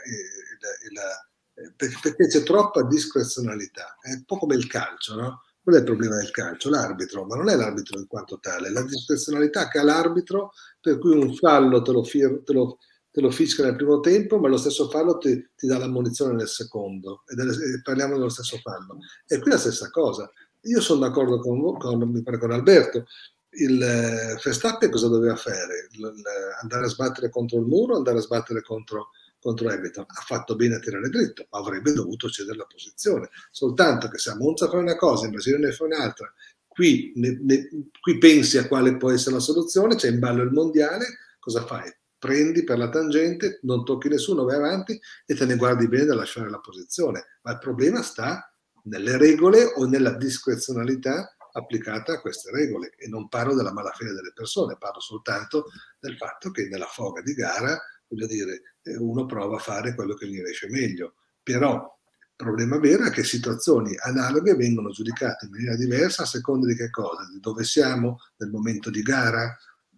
e la, e la, perché c'è troppa discrezionalità, è un po' come il calcio, no? Quello è il problema del calcio, l'arbitro, ma non è l'arbitro in quanto tale, è la discrezionalità che ha l'arbitro, per cui un fallo te lo, fir, te lo, te lo fischia nel primo tempo, ma lo stesso fallo ti, ti dà l'ammonizione nel secondo, e, delle, e parliamo dello stesso fallo. E qui la stessa cosa. Io sono d'accordo con, con, mi pare con Alberto. Il eh, Verstappen cosa doveva fare? L, l, andare a sbattere contro il muro, andare a sbattere contro, contro Hamilton? Ha fatto bene a tirare dritto, ma avrebbe dovuto cedere la posizione. Soltanto che se a Monza fa una cosa, in Brasile ne fa un'altra, qui, ne, ne, qui pensi a quale può essere la soluzione, c'è in ballo il mondiale, cosa fai? Prendi per la tangente, non tocchi nessuno, vai avanti e te ne guardi bene da lasciare la posizione. Ma il problema sta nelle regole o nella discrezionalità applicata a queste regole, e non parlo della malafede delle persone, parlo soltanto del fatto che nella foga di gara, voglio dire, uno prova a fare quello che gli riesce meglio, però il problema vero è che situazioni analoghe vengono giudicate in maniera diversa a seconda di che cosa, di dove siamo nel momento di gara,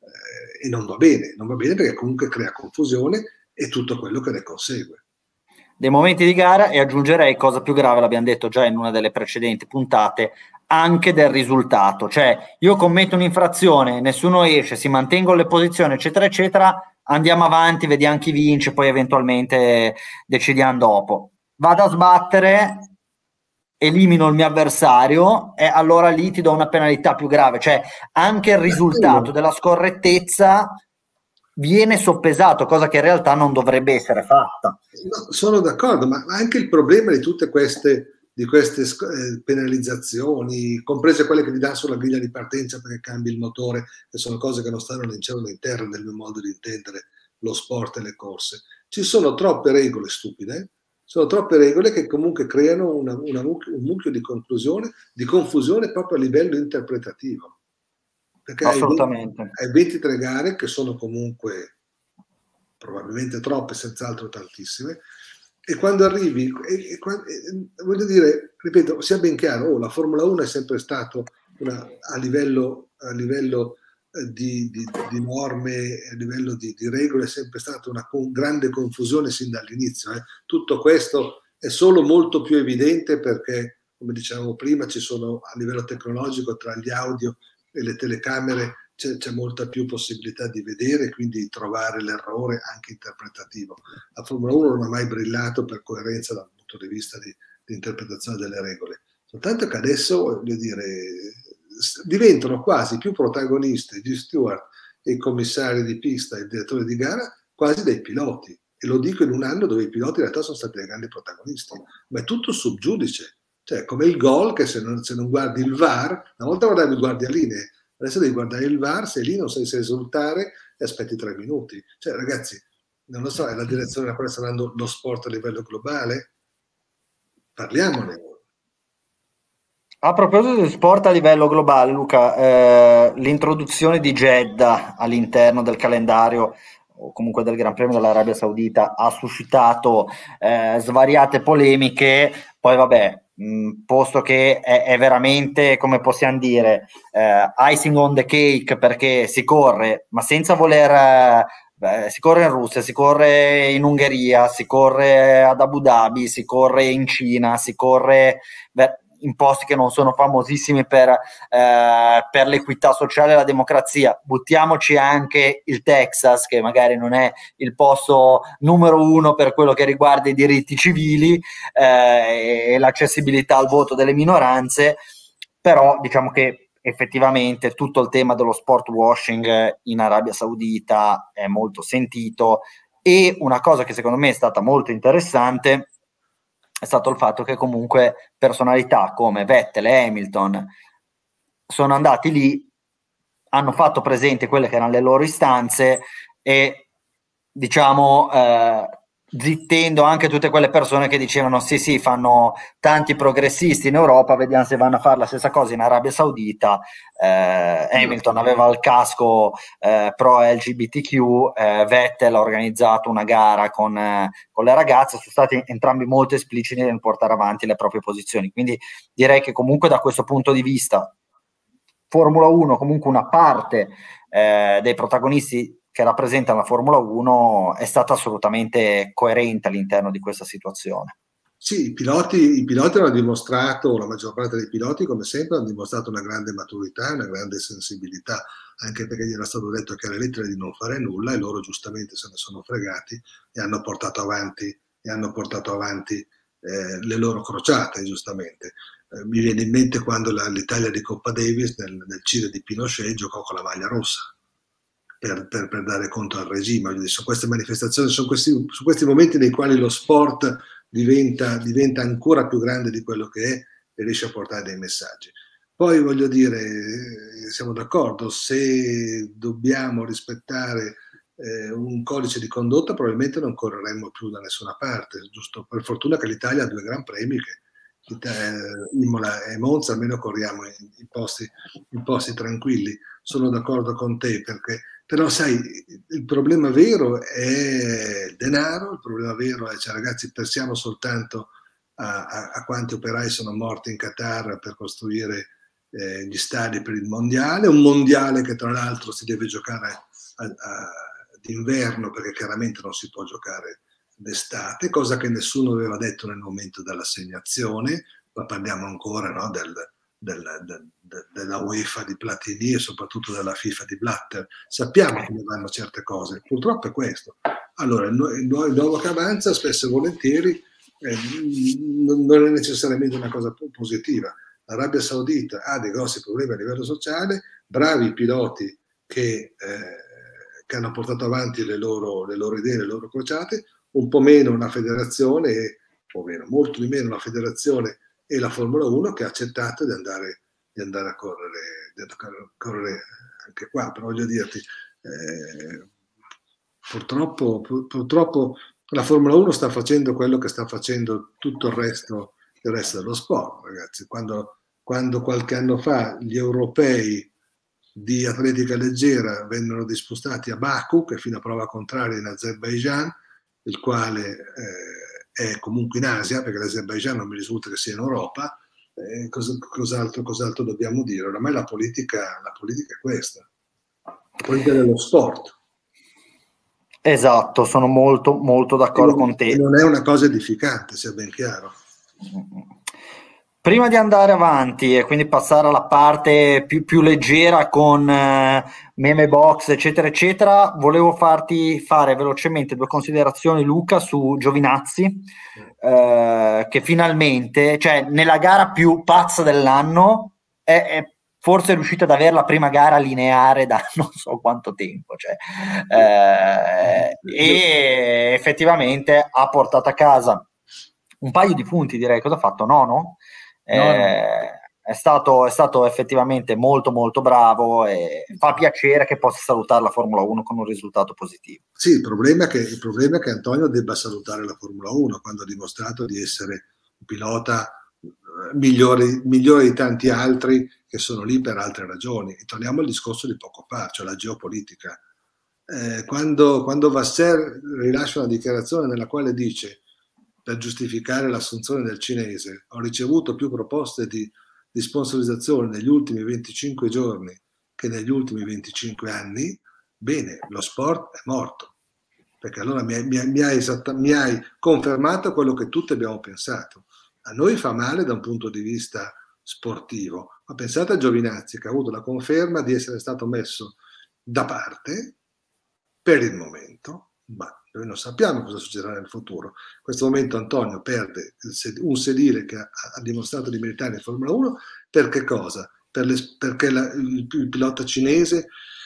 eh, e non va bene, non va bene perché comunque crea confusione e tutto quello che ne consegue. Dei momenti di gara, e aggiungerei, cosa più grave, l'abbiamo detto già in una delle precedenti puntate, anche del risultato. Cioè io commetto un'infrazione, nessuno esce, si mantengono le posizioni eccetera eccetera, andiamo avanti, vediamo chi vince, poi eventualmente decidiamo dopo. Vado a sbattere, elimino il mio avversario e allora lì ti do una penalità più grave. Cioè anche il risultato della scorrettezza viene soppesato, cosa che in realtà non dovrebbe essere fatta. No, sono d'accordo, ma anche il problema di tutte queste, di queste eh, penalizzazioni, comprese quelle che ti danno sulla griglia di partenza perché cambi il motore, che sono cose che non stanno né in cielo né in terra nel mio modo di intendere lo sport e le corse. Ci sono troppe regole stupide, sono troppe regole che comunque creano una, una, un mucchio di conclusione, di confusione proprio a livello interpretativo. Perché assolutamente. Hai, hai ventitré gare che sono comunque probabilmente troppe, senz'altro tantissime, e quando arrivi, e, e, e, voglio dire, ripeto, sia ben chiaro, oh, la Formula uno è sempre stato una, a livello, a livello eh, di, di, di norme, a livello di, di regole, è sempre stata una con, grande confusione sin dall'inizio. Eh. Tutto questo è solo molto più evidente perché, come dicevamo prima, ci sono a livello tecnologico tra gli audio e le telecamere c'è, c'è molta più possibilità di vedere, quindi di trovare l'errore anche interpretativo. La Formula uno non ha mai brillato per coerenza dal punto di vista di, di interpretazione delle regole, soltanto che adesso, voglio dire, diventano quasi più protagonisti gli steward e i commissari di pista e il direttore di gara quasi dei piloti, e lo dico in un anno dove i piloti in realtà sono stati dei grandi protagonisti, ma è tutto subgiudice, cioè come il gol che se non, se non guardi il V A R, una volta guardavi il guardialinee, adesso devi guardare il V A R, se lì non sai se esultare e aspetti tre minuti, cioè ragazzi, non lo so, è la direzione nella quale sta andando lo sport a livello globale? Parliamone. A proposito di sport a livello globale, Luca, eh, l'introduzione di Jeddah all'interno del calendario o comunque del Gran Premio dell'Arabia Saudita ha suscitato eh, svariate polemiche. Poi vabbè, mh, posto che è, è veramente, come possiamo dire, eh, icing on the cake, perché si corre, ma senza voler... Eh, Beh, si corre in Russia, si corre in Ungheria, si corre ad Abu Dhabi, si corre in Cina, si corre beh, in posti che non sono famosissimi per, eh, per l'equità sociale e la democrazia. Buttiamoci anche il Texas, che magari non è il posto numero uno per quello che riguarda i diritti civili eh, e l'accessibilità al voto delle minoranze, però diciamo che effettivamente tutto il tema dello sport washing in Arabia Saudita è molto sentito, e una cosa che secondo me è stata molto interessante è stato il fatto che comunque personalità come Vettel e Hamilton sono andati lì, hanno fatto presente quelle che erano le loro istanze e diciamo eh, zittendo anche tutte quelle persone che dicevano sì sì fanno tanti progressisti in Europa, vediamo se vanno a fare la stessa cosa in Arabia Saudita. eh, Hamilton aveva il casco eh, pro L G B T Q, eh, Vettel ha organizzato una gara con, eh, con le ragazze, sono stati entrambi molto espliciti nel portare avanti le proprie posizioni, quindi direi che comunque da questo punto di vista Formula uno, comunque una parte eh, dei protagonisti che rappresentano la Formula uno è stata assolutamente coerente all'interno di questa situazione. Sì, i piloti, i piloti hanno dimostrato, la maggior parte dei piloti come sempre hanno dimostrato una grande maturità, una grande sensibilità, anche perché gli era stato detto che alle lettere di non fare nulla e loro giustamente se ne sono fregati e hanno portato avanti, e hanno portato avanti eh, le loro crociate, giustamente. Eh, mi viene in mente quando la, l'Italia di Coppa Davis nel, nel Cile di Pinochet giocò con la maglia rossa. Per, per, per dare conto al regime. Sono queste manifestazioni, sono questi, su questi momenti nei quali lo sport diventa, diventa ancora più grande di quello che è e riesce a portare dei messaggi. Poi voglio dire, siamo d'accordo, se dobbiamo rispettare eh, un codice di condotta probabilmente non correremo più da nessuna parte, giusto? Per fortuna che l'Italia ha due gran premi che Imola e Monza, almeno corriamo in, in, posti, in posti tranquilli. Sono d'accordo con te, perché però sai, il problema vero è il denaro, il problema vero è, cioè ragazzi, pensiamo soltanto a, a, a quanti operai sono morti in Qatar per costruire eh, gli stadi per il mondiale, un mondiale che tra l'altro si deve giocare a, a, d'inverno perché chiaramente non si può giocare d'estate, cosa che nessuno aveva detto nel momento dell'assegnazione, ma parliamo ancora no, del, del, del, del, della UEFA di Platini e soprattutto della FIFA di Blatter. Sappiamo come vanno certe cose, purtroppo è questo. Allora, il, il, il nuovo che avanza spesso e volentieri eh, non è necessariamente una cosa positiva. L'Arabia Saudita ha dei grossi problemi a livello sociale, bravi piloti che, eh, che hanno portato avanti le loro, le loro idee, le loro crociate, un po' meno una federazione, un po' meno, molto di meno la federazione e la Formula uno che ha accettato di andare, di andare a correre, di correre anche qua. Però voglio dirti, eh, purtroppo, pur, purtroppo la Formula uno sta facendo quello che sta facendo tutto il resto, il resto dello sport, ragazzi. Quando, quando qualche anno fa gli europei di atletica leggera vennero disputati a Baku, che fino a prova contraria in Azerbaijan, il quale eh, è comunque in Asia, perché l'Azerbaijan non mi risulta che sia in Europa, eh, cos- cos'altro, cos'altro dobbiamo dire? Oramai la politica, la politica è questa, la politica dello sport. Esatto, sono molto molto d'accordo non, con te. Non è una cosa edificante, sia ben chiaro. Prima di andare avanti e quindi passare alla parte più, più leggera con eh, meme box eccetera eccetera, volevo farti fare velocemente due considerazioni, Luca, su Giovinazzi, eh, che finalmente, cioè nella gara più pazza dell'anno è, è forse è riuscito ad avere la prima gara lineare da non so quanto tempo, cioè, eh, e effettivamente ha portato a casa un paio di punti, direi. Cosa ha fatto? Nono? Eh, no, no. È stato, è stato effettivamente molto molto bravo e fa piacere che possa salutare la Formula uno con un risultato positivo. Sì, il problema è che, il problema è che Antonio debba salutare la Formula uno quando ha dimostrato di essere un pilota migliore, migliore di tanti altri che sono lì per altre ragioni. E torniamo al discorso di poco fa, cioè la geopolitica. Eh, quando, quando Vasser rilascia una dichiarazione nella quale dice, per giustificare l'assunzione del cinese, ho ricevuto più proposte di di sponsorizzazione negli ultimi venticinque giorni che negli ultimi venticinque anni, bene, lo sport è morto, perché allora mi hai, mi hai, mi hai, esatta, mi hai confermato quello che tutti abbiamo pensato. A noi fa male da un punto di vista sportivo, ma pensate a Giovinazzi che ha avuto la conferma di essere stato messo da parte per il momento, ma noi non sappiamo cosa succederà nel futuro. In questo momento Antonio perde un sedile che ha, ha dimostrato di meritare in Formula uno. Per che cosa? Per le, perché la, il, il pilota cinese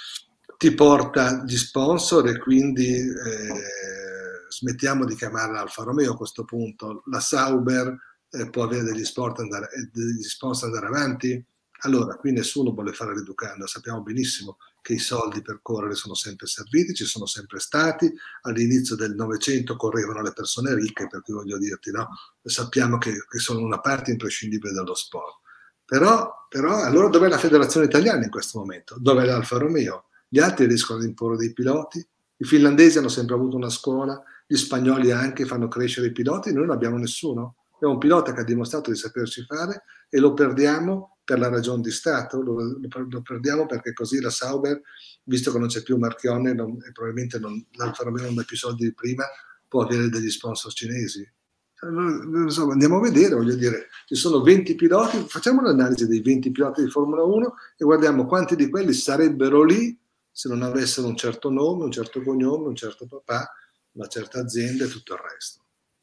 ti porta gli sponsor e quindi eh, smettiamo di chiamarla Alfa Romeo a questo punto. La Sauber eh, può avere degli, sport andare, degli sponsor andare avanti. Allora, qui nessuno vuole fare l'educando, sappiamo benissimo che i soldi per correre sono sempre serviti, ci sono sempre stati, all'inizio del Novecento correvano le persone ricche, per cui voglio dirti, no? Sappiamo che, che sono una parte imprescindibile dello sport. Però, però allora dov'è la federazione italiana in questo momento? Dov'è l'Alfa Romeo? Gli altri riescono ad imporre dei piloti, i finlandesi hanno sempre avuto una scuola, gli spagnoli anche fanno crescere i piloti, noi non abbiamo nessuno. Abbiamo un pilota che ha dimostrato di saperci fare e lo perdiamo per la ragione di Stato, lo, lo perdiamo perché così la Sauber, visto che non c'è più Marchionne non, e probabilmente non, l'Alfa Romeo non dà più soldi di prima, può avere degli sponsor cinesi. Insomma, andiamo a vedere, voglio dire, ci sono venti piloti, facciamo un'analisi dei venti piloti di Formula uno e guardiamo quanti di quelli sarebbero lì se non avessero un certo nome, un certo cognome, un certo papà, una certa azienda e tutto il resto.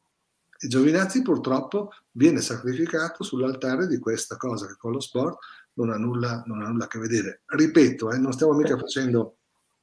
E Giovinazzi purtroppo viene sacrificato sull'altare di questa cosa che con lo sport non ha nulla, non ha nulla a che vedere. Ripeto, eh, non stiamo mica facendo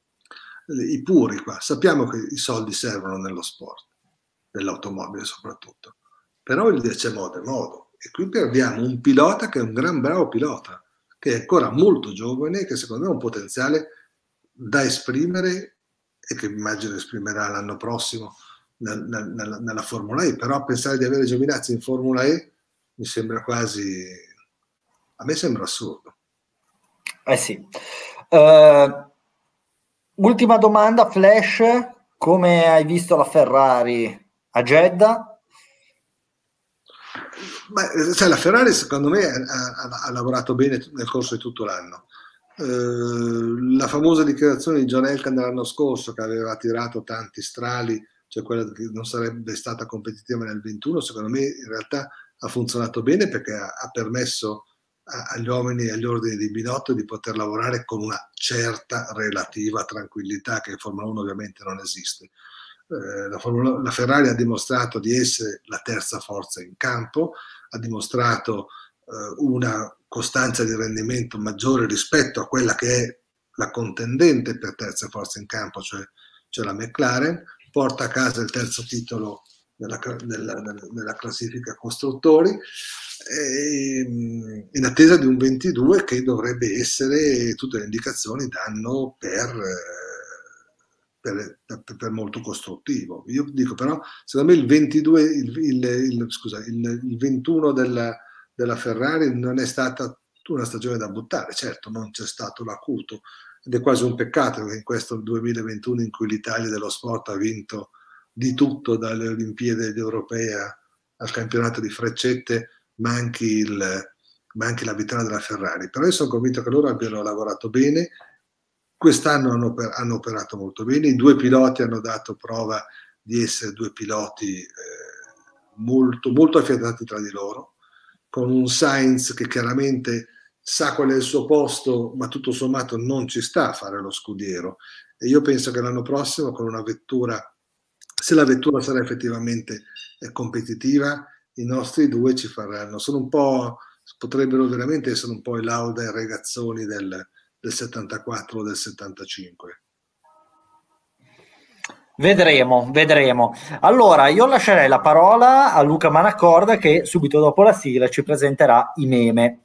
i puri qua, sappiamo che i soldi servono nello sport, nell'automobile soprattutto, però il c'è modo e modo. E qui perdiamo un pilota che è un gran bravo pilota, che è ancora molto giovane e che secondo me ha un potenziale da esprimere e che immagino esprimerà l'anno prossimo Nella, nella, nella Formula E, però pensare di avere Giovinazzi in Formula E mi sembra quasi, a me sembra assurdo. Eh sì. Uh, ultima domanda, Flash, come hai visto la Ferrari a Jeddah? Beh, cioè, la Ferrari secondo me ha, ha, ha lavorato bene nel corso di tutto l'anno. Uh, la famosa dichiarazione di John Elkann dell'anno scorso che aveva tirato tanti strali, cioè quella che non sarebbe stata competitiva nel ventuno, secondo me in realtà ha funzionato bene perché ha, ha permesso a, agli uomini e agli ordini di Binotto di poter lavorare con una certa relativa tranquillità che in Formula uno ovviamente non esiste. Eh, la, Formula, la Ferrari ha dimostrato di essere la terza forza in campo, ha dimostrato eh, una costanza di rendimento maggiore rispetto a quella che è la contendente per terza forza in campo, cioè, cioè la McLaren, porta a casa il terzo titolo nella, nella, nella classifica costruttori, e, in attesa di un ventidue che dovrebbe essere, tutte le indicazioni danno per, per, per, per molto costruttivo. Io dico però, secondo me il ventidue, il, il, il, scusa, il, il ventuno della, della Ferrari non è stata una stagione da buttare, certo non c'è stato l'acuto, ed è quasi un peccato che in questo duemilaventuno in cui l'Italia dello sport ha vinto di tutto, dalle Olimpiadi europee al campionato di freccette, manchi, il, manchi la vittoria della Ferrari. Però io sono convinto che loro abbiano lavorato bene, quest'anno hanno, hanno operato molto bene, i due piloti hanno dato prova di essere due piloti eh, molto, molto affiatati tra di loro, con un Sainz che chiaramente sa qual è il suo posto, ma tutto sommato non ci sta a fare lo scudiero. E io penso che l'anno prossimo con una vettura, se la vettura sarà effettivamente eh, competitiva, i nostri due ci faranno. Sono un po', potrebbero veramente essere un po' i Lauda e Regazzoni del, del settantaquattro o del settantacinque. Vedremo, vedremo. Allora, io lascerei la parola a Luca Manacorda che subito dopo la sigla ci presenterà i meme.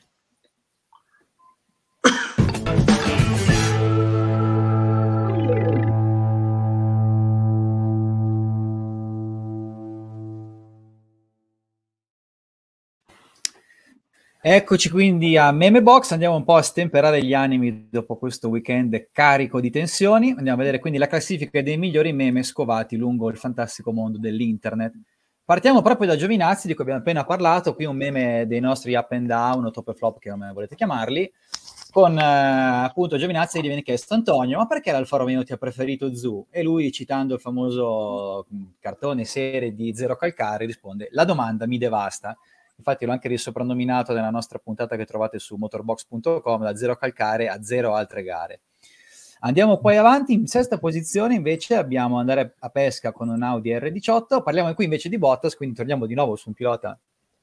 Eccoci quindi a Meme Box, andiamo un po' a stemperare gli animi dopo questo weekend carico di tensioni. Andiamo a vedere quindi la classifica dei migliori meme scovati lungo il fantastico mondo dell'internet. Partiamo proprio da Giovinazzi, di cui abbiamo appena parlato, qui un meme dei nostri up and down o top e flop, che come volete chiamarli, con eh, appunto Giovinazzi che gli viene chiesto: Antonio, ma perché l'Alfa Romeo ti ha preferito Zu? E lui, citando il famoso cartone serie di Zero Calcare, risponde: la domanda mi devasta. Infatti l'ho anche risoprannominato nella nostra puntata che trovate su motorbox punto com, da Zero Calcare a Zero altre gare. Andiamo poi avanti, in sesta posizione invece abbiamo Andare a pesca con un Audi R diciotto, parliamo qui invece di Bottas, quindi torniamo di nuovo su un pilota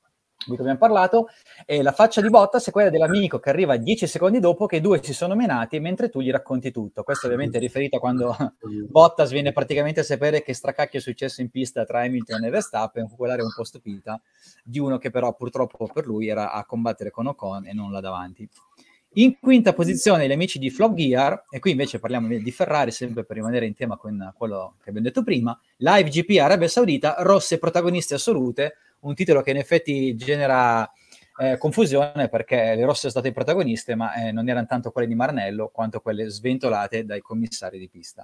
di cui abbiamo parlato, e la faccia di Bottas è quella dell'amico che arriva dieci secondi dopo che i due si sono menati mentre tu gli racconti tutto. Questo ovviamente è riferito a quando Bottas viene praticamente a sapere che stracacchio è successo in pista tra Hamilton e Verstappen, quell'area un po' stupita di uno che però purtroppo per lui era a combattere con Ocon e non là davanti. In quinta posizione gli amici di Flop Gear, e qui invece parliamo di Ferrari, sempre per rimanere in tema con quello che abbiamo detto prima. Live G P Arabia Saudita, rosse protagoniste assolute, un titolo che in effetti genera eh, confusione perché le rosse sono state protagoniste, ma eh, non erano tanto quelle di Maranello quanto quelle sventolate dai commissari di pista.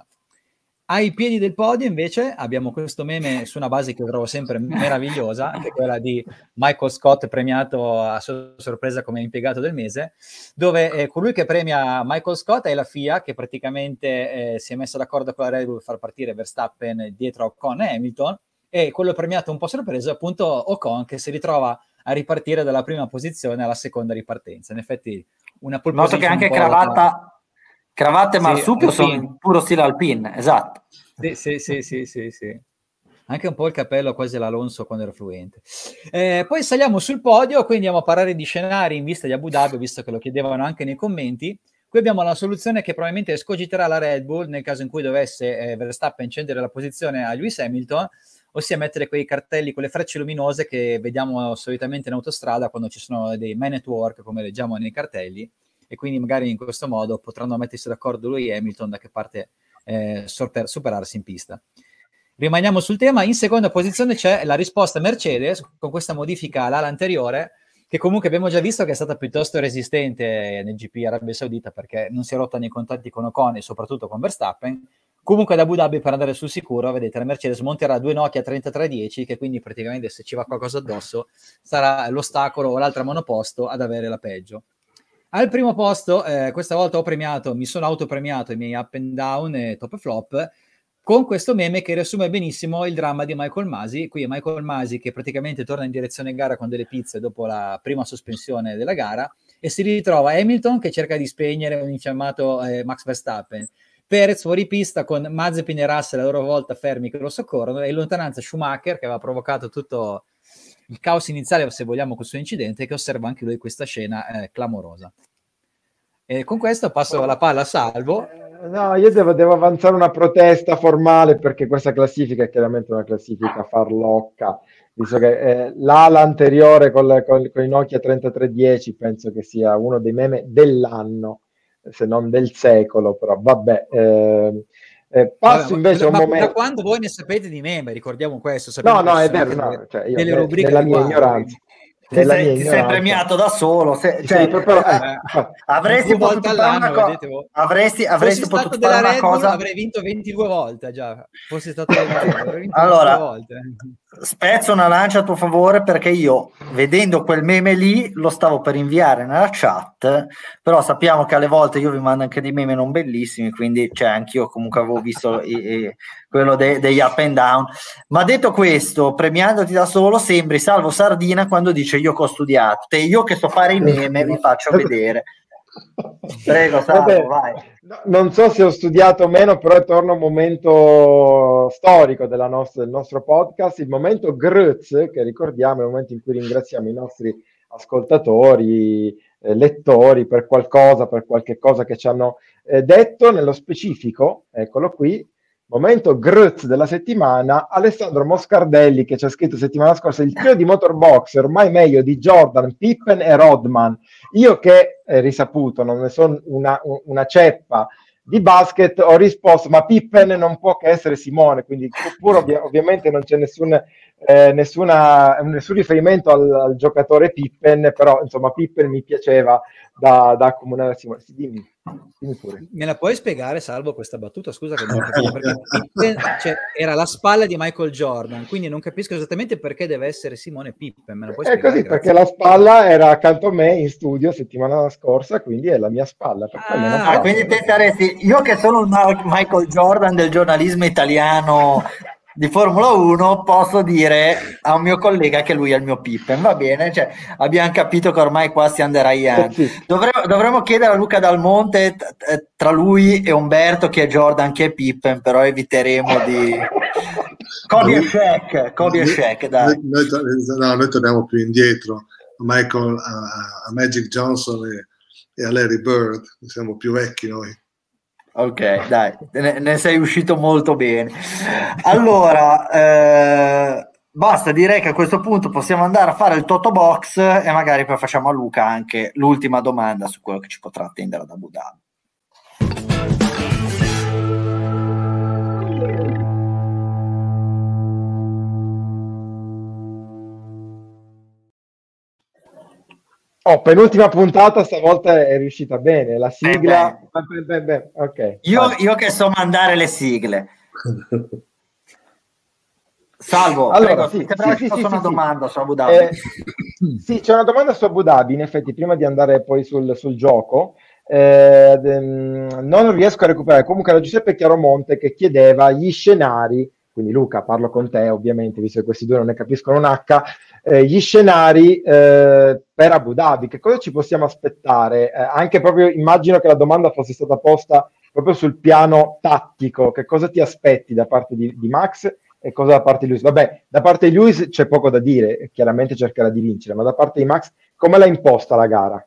Ai piedi del podio invece abbiamo questo meme su una base che trovo sempre meravigliosa, che è quella di Michael Scott premiato a sua sorpresa come impiegato del mese, dove eh, colui che premia Michael Scott è la F I A, che praticamente eh, si è messa d'accordo con la Red Bull per far partire Verstappen dietro a Ocon e Hamilton, e quello premiato un po' sorpreso è appunto Ocon, che si ritrova a ripartire dalla prima posizione alla seconda ripartenza. In effetti una pole Noto che anche cravatta... Cravatte e marsupio sì, sono in puro stile Alpine, esatto. Sì, sì, sì, sì, sì, sì. Anche un po' il cappello quasi all'Alonso quando era fluente. Eh, poi saliamo sul podio, quindi andiamo a parlare di scenari in vista di Abu Dhabi, visto che lo chiedevano anche nei commenti. Qui abbiamo la soluzione che probabilmente escogiterà la Red Bull nel caso in cui dovesse eh, Verstappen cedere la posizione a Lewis Hamilton, ossia mettere quei cartelli, quelle frecce luminose che vediamo solitamente in autostrada quando ci sono dei man at work, come leggiamo nei cartelli, e quindi magari in questo modo potranno mettersi d'accordo lui e Hamilton da che parte eh, sorter- superarsi in pista. Rimaniamo sul tema. In seconda posizione c'è la risposta Mercedes con questa modifica all'ala anteriore, che comunque abbiamo già visto che è stata piuttosto resistente nel G P Arabia Saudita, perché non si è rotta nei contatti con Ocon e soprattutto con Verstappen. Comunque ad Abu Dhabi, per andare sul sicuro, vedete, la Mercedes monterà due Nokia trentatré dieci, che quindi praticamente se ci va qualcosa addosso sarà l'ostacolo o l'altro monoposto ad avere la peggio. Al primo posto, eh, questa volta ho premiato, mi sono autopremiato i miei up and down e top e flop con questo meme che riassume benissimo il dramma di Michael Masi. Qui è Michael Masi che praticamente torna in direzione gara con delle pizze dopo la prima sospensione della gara e si ritrova Hamilton che cerca di spegnere un infiammato eh, Max Verstappen, Perez fuori pista con Mazepin e Russell a loro volta fermi che lo soccorrono, e in lontananza Schumacher che aveva provocato tutto il caos iniziale, se vogliamo, con il suo incidente, che osserva anche lui questa scena eh, clamorosa. E con questo passo la palla a Salvo. Eh, no, io devo, devo avanzare una protesta formale, perché questa classifica è chiaramente una classifica farlocca, visto che eh, l'ala anteriore con, le, con, con i Nokia trentatré dieci penso che sia uno dei meme dell'anno, se non del secolo, però vabbè. Eh, Eh, passo Vabbè, invece a un ma momento. Da quando voi ne sapete di meme, ricordiamo questo. No, no, è vero, no, cioè io, delle ne, rubriche nella mia ignoranza. Ti Nella sei, mia ti sei ignoranza. premiato da solo, se, cioè, sì, però, eh, eh, avresti due potuto volte fare all'anno, una vedete voi. cosa, avresti, avresti Fossi potuto stato fare della una Red Bull, cosa, avrei vinto ventidue volte già. Fossi stato della Red Bull, avrei vinto allora, ventidue volte. spezzo una lancia a tuo favore, perché io, vedendo quel meme lì, lo stavo per inviare nella chat, però sappiamo che alle volte io vi mando anche dei meme non bellissimi, quindi cioè, anch'io comunque avevo visto i, i, quello de, degli up and down. Ma detto questo, premiandoti da solo, sembri Salvo Sardina quando dice io che ho studiato. Te, io che so fare i meme, vi faccio vedere. Prego, Salvo, vai. No, non so se ho studiato o meno, però torna un momento storico della nostra, del nostro podcast, il momento Gruz, che ricordiamo è il momento in cui ringraziamo i nostri ascoltatori, eh, lettori, per qualcosa, per qualche cosa che ci hanno eh, detto. Nello specifico, eccolo qui, momento Gruz della settimana, Alessandro Moscardelli, che ci ha scritto settimana scorsa: il trio di Motorbox è ormai meglio di Jordan, Pippen e Rodman. Io che, eh, risaputo, non ne sono una, una ceppa di basket, ho risposto: ma Pippen non può che essere Simone, quindi pur ovvi- ovviamente non c'è nessun, eh, nessuna, nessun riferimento al, al giocatore Pippen, però insomma Pippen mi piaceva da, da accomunare a Simone. Sì, dimmi, dimmi pure. Me la puoi spiegare, Salvo, questa battuta? Scusa che non ho capito, perché Pippen, cioè, era la spalla di Michael Jordan, quindi non capisco esattamente perché deve essere Simone Pippen. Me la puoi È spiegare? così, Grazie. perché la spalla era accanto a me in studio settimana scorsa, quindi è la mia spalla. Per quello non Ah, Ah, parlo. quindi te saresti, io che sono il Ma- Michael Jordan del giornalismo italiano di Formula uno, posso dire a un mio collega che lui è il mio Pippen, va bene? Cioè, abbiamo capito che ormai qua stiamo deraiando. That's it. Dovremmo, dovremmo chiedere a Luca Dal Monte t- t- tra lui e Umberto chi è Jordan, chi è Pippen, però eviteremo di... Kobe e Shaq, Kobe e Shaq, dai. Noi, noi- no, noi torniamo più indietro, a Michael, a, a Magic Johnson e, e a Larry Bird, siamo più vecchi noi. Ok, dai, ne, ne sei uscito molto bene. Allora, eh, basta, direi che a questo punto possiamo andare a fare il Toto Box e magari poi facciamo a Luca anche l'ultima domanda su quello che ci potrà attendere ad Abu Dhabi. Oh, penultima puntata, stavolta è riuscita bene. La sigla. Eh Beh, beh, beh, ok, Io, vai. io che so mandare le sigle. Salvo, Allora, prego, sì, sembrava sì, ci sì, fosse sì, una sì, domanda su Abu sì. Dhabi. Eh, sì, c'è una domanda su Abu Dhabi, in effetti, prima di andare poi sul, sul gioco. Eh, ehm, non riesco a recuperare. Comunque era Giuseppe Chiaromonte che chiedeva gli scenari, quindi Luca, parlo con te ovviamente, visto che questi due non ne capiscono un H, eh, gli scenari eh, per Abu Dhabi, che cosa ci possiamo aspettare? Eh, anche proprio, immagino che la domanda fosse stata posta proprio sul piano tattico, che cosa ti aspetti da parte di, di Max e cosa da parte di Lewis? Vabbè, da parte di Lewis c'è poco da dire, chiaramente cercherà di vincere, ma da parte di Max come l'ha imposta la gara?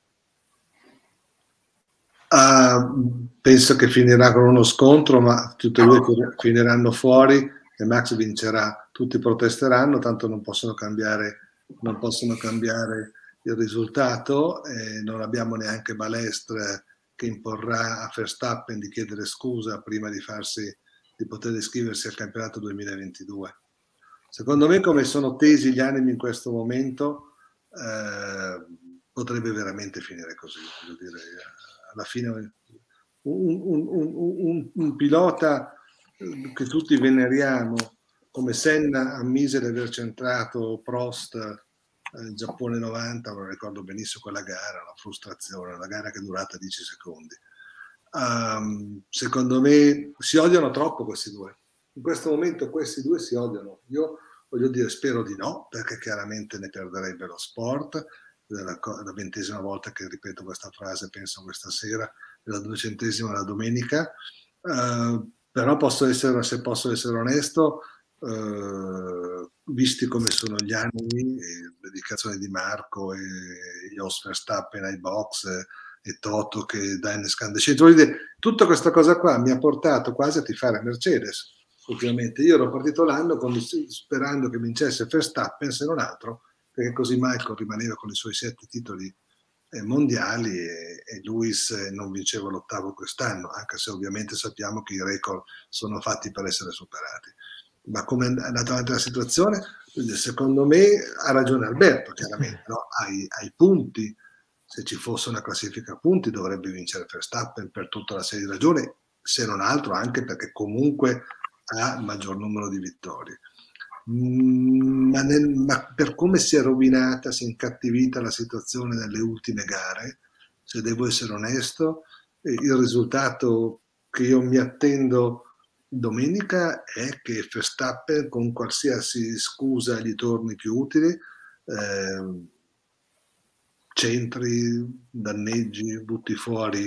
Uh, penso che finirà con uno scontro, ma tutti e due finiranno fuori e Max vincerà. Tutti protesteranno, tanto non possono cambiare, non possono cambiare il risultato e non abbiamo neanche Balestre che imporrà a Verstappen di chiedere scusa prima di farsi, di poter iscriversi al campionato duemilaventidue. Secondo me, come sono tesi gli animi in questo momento, eh, potrebbe veramente finire così. Voglio dire, alla fine un, un, un, un, un pilota che tutti veneriamo come Senna ammise di aver centrato Prost eh, Giappone novanta, lo ricordo benissimo quella gara, la frustrazione, una gara che è durata dieci secondi. Um, secondo me si odiano troppo questi due. In questo momento questi due si odiano. Io voglio dire, spero di no, perché chiaramente ne perderebbe lo sport. È la, la ventesima volta che ripeto questa frase, penso questa sera, è la duecentesima la domenica. Uh, però posso essere, se posso essere onesto, uh, visti come sono gli anni, dedicazione di Marco e Jos Verstappen ai box e, e Toto che dà incandescente, tutta questa cosa qua mi ha portato quasi a tifare Mercedes. Ultimamente io ero partito l'anno con, sperando che vincesse Verstappen, se non altro, perché così Michael rimaneva con i suoi sette titoli eh, mondiali e, e Lewis eh, non vinceva l'ottavo quest'anno, anche se ovviamente sappiamo che i record sono fatti per essere superati. Ma come è andata avanti la situazione? Secondo me ha ragione Alberto, chiaramente, no? ai, ai punti, se ci fosse una classifica a punti dovrebbe vincere Verstappen per tutta la serie di ragioni, se non altro anche perché comunque ha il maggior numero di vittorie. Mm, ma, nel, ma per come si è rovinata, si è incattivita la situazione nelle ultime gare, se devo essere onesto, eh, il risultato che io mi attendo domenica è che Verstappen con qualsiasi scusa gli torni più utile, eh, centri, danneggi, butti fuori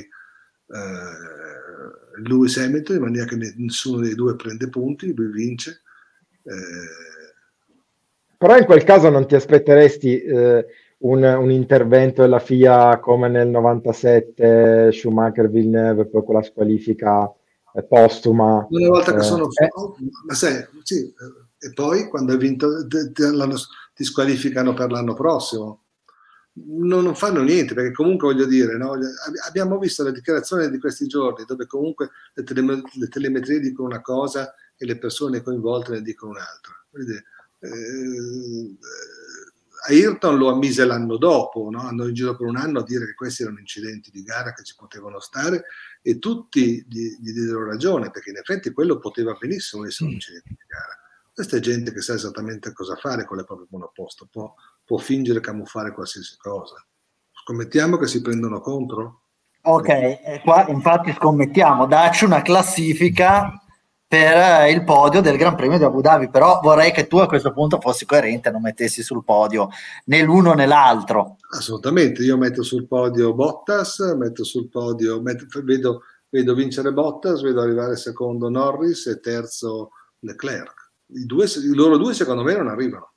eh, Lewis Hamilton in maniera che nessuno dei due prende punti, lui vince. Eh... Però in quel caso non ti aspetteresti eh, un, un intervento della F I A come nel novantasette, Schumacher-Villeneuve, poi quella squalifica eh, postuma. Una volta che eh, sono eh, oh, ma sai, sì, eh, e poi quando hai vinto te, te, ti squalificano per l'anno prossimo. Non, non fanno niente, perché comunque voglio dire, no? Abbiamo visto le dichiarazioni di questi giorni dove comunque le, tele, le telemetrie dicono una cosa e le persone coinvolte ne dicono un'altra. Vedete, eh, Ayrton lo ammise l'anno dopo, no? Andò in giro per un anno a dire che questi erano incidenti di gara che ci potevano stare e tutti gli, gli diedero ragione, perché in effetti quello poteva benissimo essere un incidente di gara. Questa è gente che sa esattamente cosa fare con le proprie monoposto, può, può fingere, camuffare qualsiasi cosa. Scommettiamo che si prendono contro? Ok, e qua infatti scommettiamo, dacci una classifica per il podio del Gran Premio di Abu Dhabi, però vorrei che tu a questo punto fossi coerente, non mettessi sul podio né l'uno né l'altro. Assolutamente, io metto sul podio Bottas, metto sul podio, metto, vedo, vedo vincere Bottas, vedo arrivare secondo Norris e terzo Leclerc. I, due, i loro due secondo me non arrivano.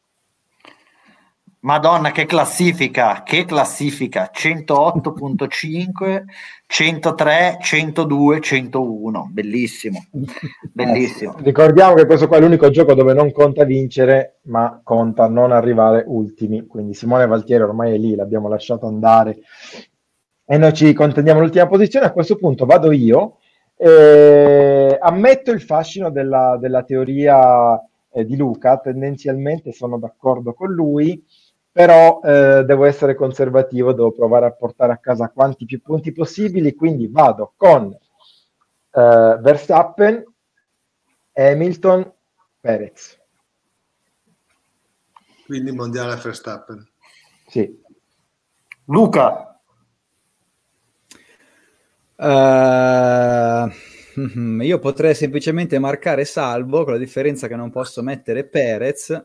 Madonna, che classifica, che classifica, centootto virgola cinque, centotré, centodue, centouno, bellissimo, bellissimo. Eh, ricordiamo che questo qua è l'unico gioco dove non conta vincere, ma conta non arrivare ultimi, quindi Simone Valtieri ormai è lì, l'abbiamo lasciato andare e noi ci contendiamo l'ultima posizione. A questo punto vado io, eh, ammetto il fascino della, della teoria eh, di Luca, tendenzialmente sono d'accordo con lui, però eh, devo essere conservativo, devo provare a portare a casa quanti più punti possibili, quindi vado con eh, Verstappen, Hamilton, Perez. Quindi mondiale Verstappen. Sì. Luca. Uh, io potrei semplicemente marcare salvo, con la differenza che non posso mettere Perez.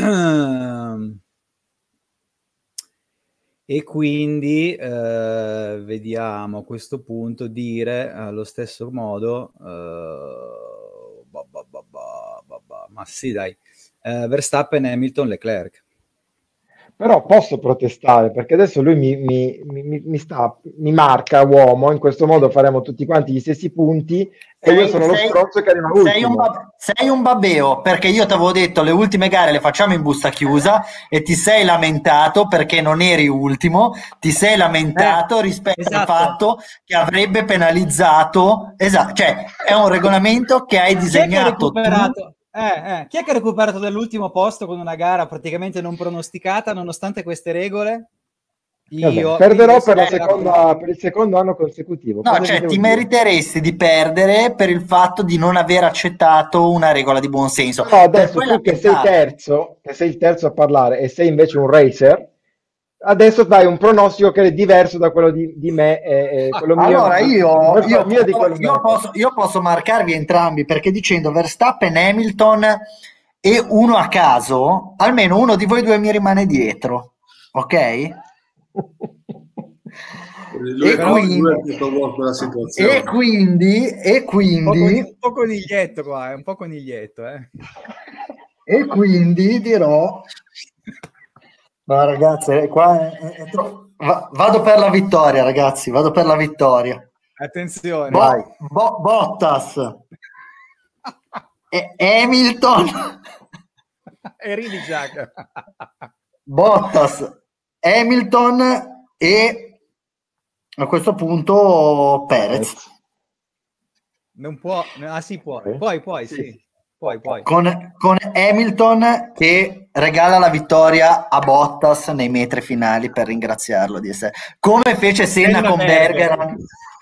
E quindi eh, vediamo a questo punto dire allo stesso modo eh, bah, bah, bah, bah, bah, bah, ma sì dai eh, Verstappen, Hamilton, Leclerc. Però posso protestare perché adesso lui mi, mi, mi, mi, sta, mi marca uomo, in questo modo faremo tutti quanti gli stessi punti sei, e io sono sei, lo stronzo che arriva ultimo. Sei un, bab- sei un babbeo, perché io ti avevo detto le ultime gare le facciamo in busta chiusa e ti sei lamentato perché non eri ultimo, ti sei lamentato eh, rispetto esatto. al fatto che avrebbe penalizzato, esatto, cioè è un regolamento che hai disegnato tu. Eh, eh. Chi è che ha recuperato dall'ultimo posto con una gara praticamente non pronosticata nonostante queste regole? Io Vabbè, perderò io per, la seconda, per il secondo anno consecutivo. No, Cosa cioè ti dire? meriteresti di perdere per il fatto di non aver accettato una regola di buon senso. No, adesso tu che sei terzo, che sei il terzo a parlare e sei invece un racer, adesso dai un pronostico che è diverso da quello di, di me e, e quello mio. Allora io, io, mio di quello io, posso, io posso marcarvi entrambi perché dicendo Verstappen, Hamilton e uno a caso, almeno uno di voi due mi rimane dietro, ok? e, quindi, e quindi e quindi un po' coniglietto qua, è un po' coniglietto eh. E quindi dirò no ragazzi, qua è, è tro... Va, vado per la vittoria, ragazzi, vado per la vittoria. Attenzione. Bo- Bo- Bottas e Hamilton e ridi Jack. Bottas, Hamilton e a questo punto Perez. Non può, ah sì può, poi poi sì. sì. Poi, poi. Con, con Hamilton che regala la vittoria a Bottas nei metri finali per ringraziarlo di essere come fece Senna con Berger.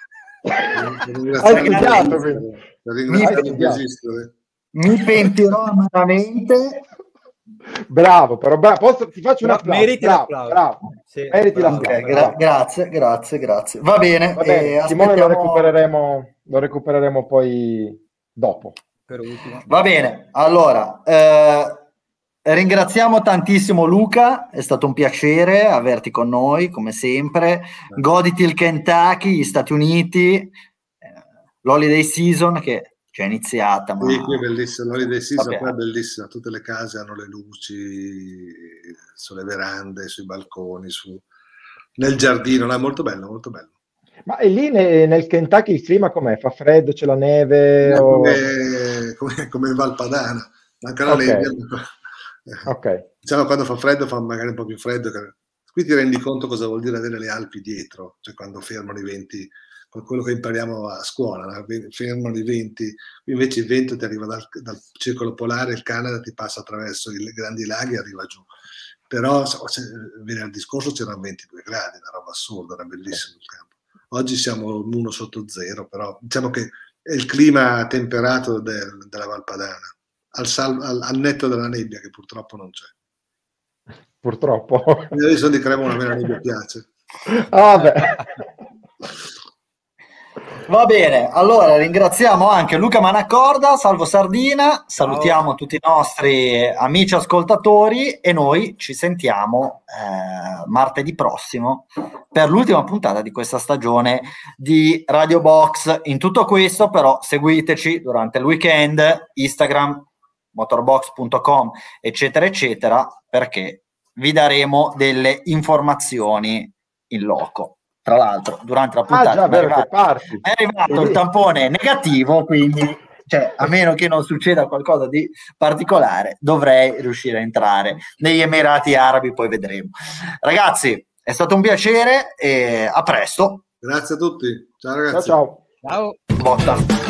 mi, mi pentirò amaramente. Bravo, però bravo. Posso, ti faccio un applauso. Meriti bravo, l'applauso. Bravo. Sì, meriti bravo. l'applauso. Okay, gra- grazie, grazie, grazie. Va bene. Va bene. Eh, Simone aspettiamo... lo recupereremo, lo recupereremo poi dopo. Per ultimo. Va bene, allora eh, ringraziamo tantissimo Luca, è stato un piacere averti con noi come sempre. Goditi il Kentucky, gli Stati Uniti, eh, l'holiday season che già è iniziata. Ma... Sì, qui è bellissima, l'holiday season qua è bellissima, tutte le case hanno le luci, sulle verande, sui balconi, su, nel giardino, no? È molto bello, molto bello. Ma e lì ne, nel Kentucky il clima com'è? Fa freddo, c'è la neve? È O... come, come, come in Valpadana, manca la Ok. nebbia. Ok. Diciamo quando fa freddo fa magari un po' più freddo. che- Qui ti rendi conto cosa vuol dire avere le Alpi dietro, cioè quando fermano i venti, quello che impariamo a scuola, no? Fermano i venti, qui invece il vento ti arriva dal, dal circolo polare, il Canada ti passa attraverso i grandi laghi e arriva giù. Però so, se- venerdì scorso c'erano ventidue gradi, una roba assurda, era bellissimo il campo. Oggi siamo uno sotto zero, però diciamo che è il clima temperato del- della Valpadana, al, sal- al- al netto della nebbia che purtroppo non c'è. Purtroppo. Io sono di Cremona, a me la nebbia piace. Ah, beh. Va bene, allora ringraziamo anche Luca Manaccorda, Salvo Sardina, salutiamo tutti i nostri amici ascoltatori e noi ci sentiamo eh, martedì prossimo per l'ultima puntata di questa stagione di Radio Box. In tutto questo però seguiteci durante il weekend, Instagram, motorbox punto com eccetera eccetera, perché vi daremo delle informazioni in loco. Tra l'altro, durante la Ah, puntata già, mi è vero che arrivato, parti. è arrivato Sì. il tampone negativo, quindi cioè, a meno che non succeda qualcosa di particolare, dovrei riuscire a entrare negli Emirati Arabi, poi vedremo. Ragazzi, è stato un piacere e a presto. Grazie a tutti. Ciao Ciao ragazzi. ciao. Ciao. Botta.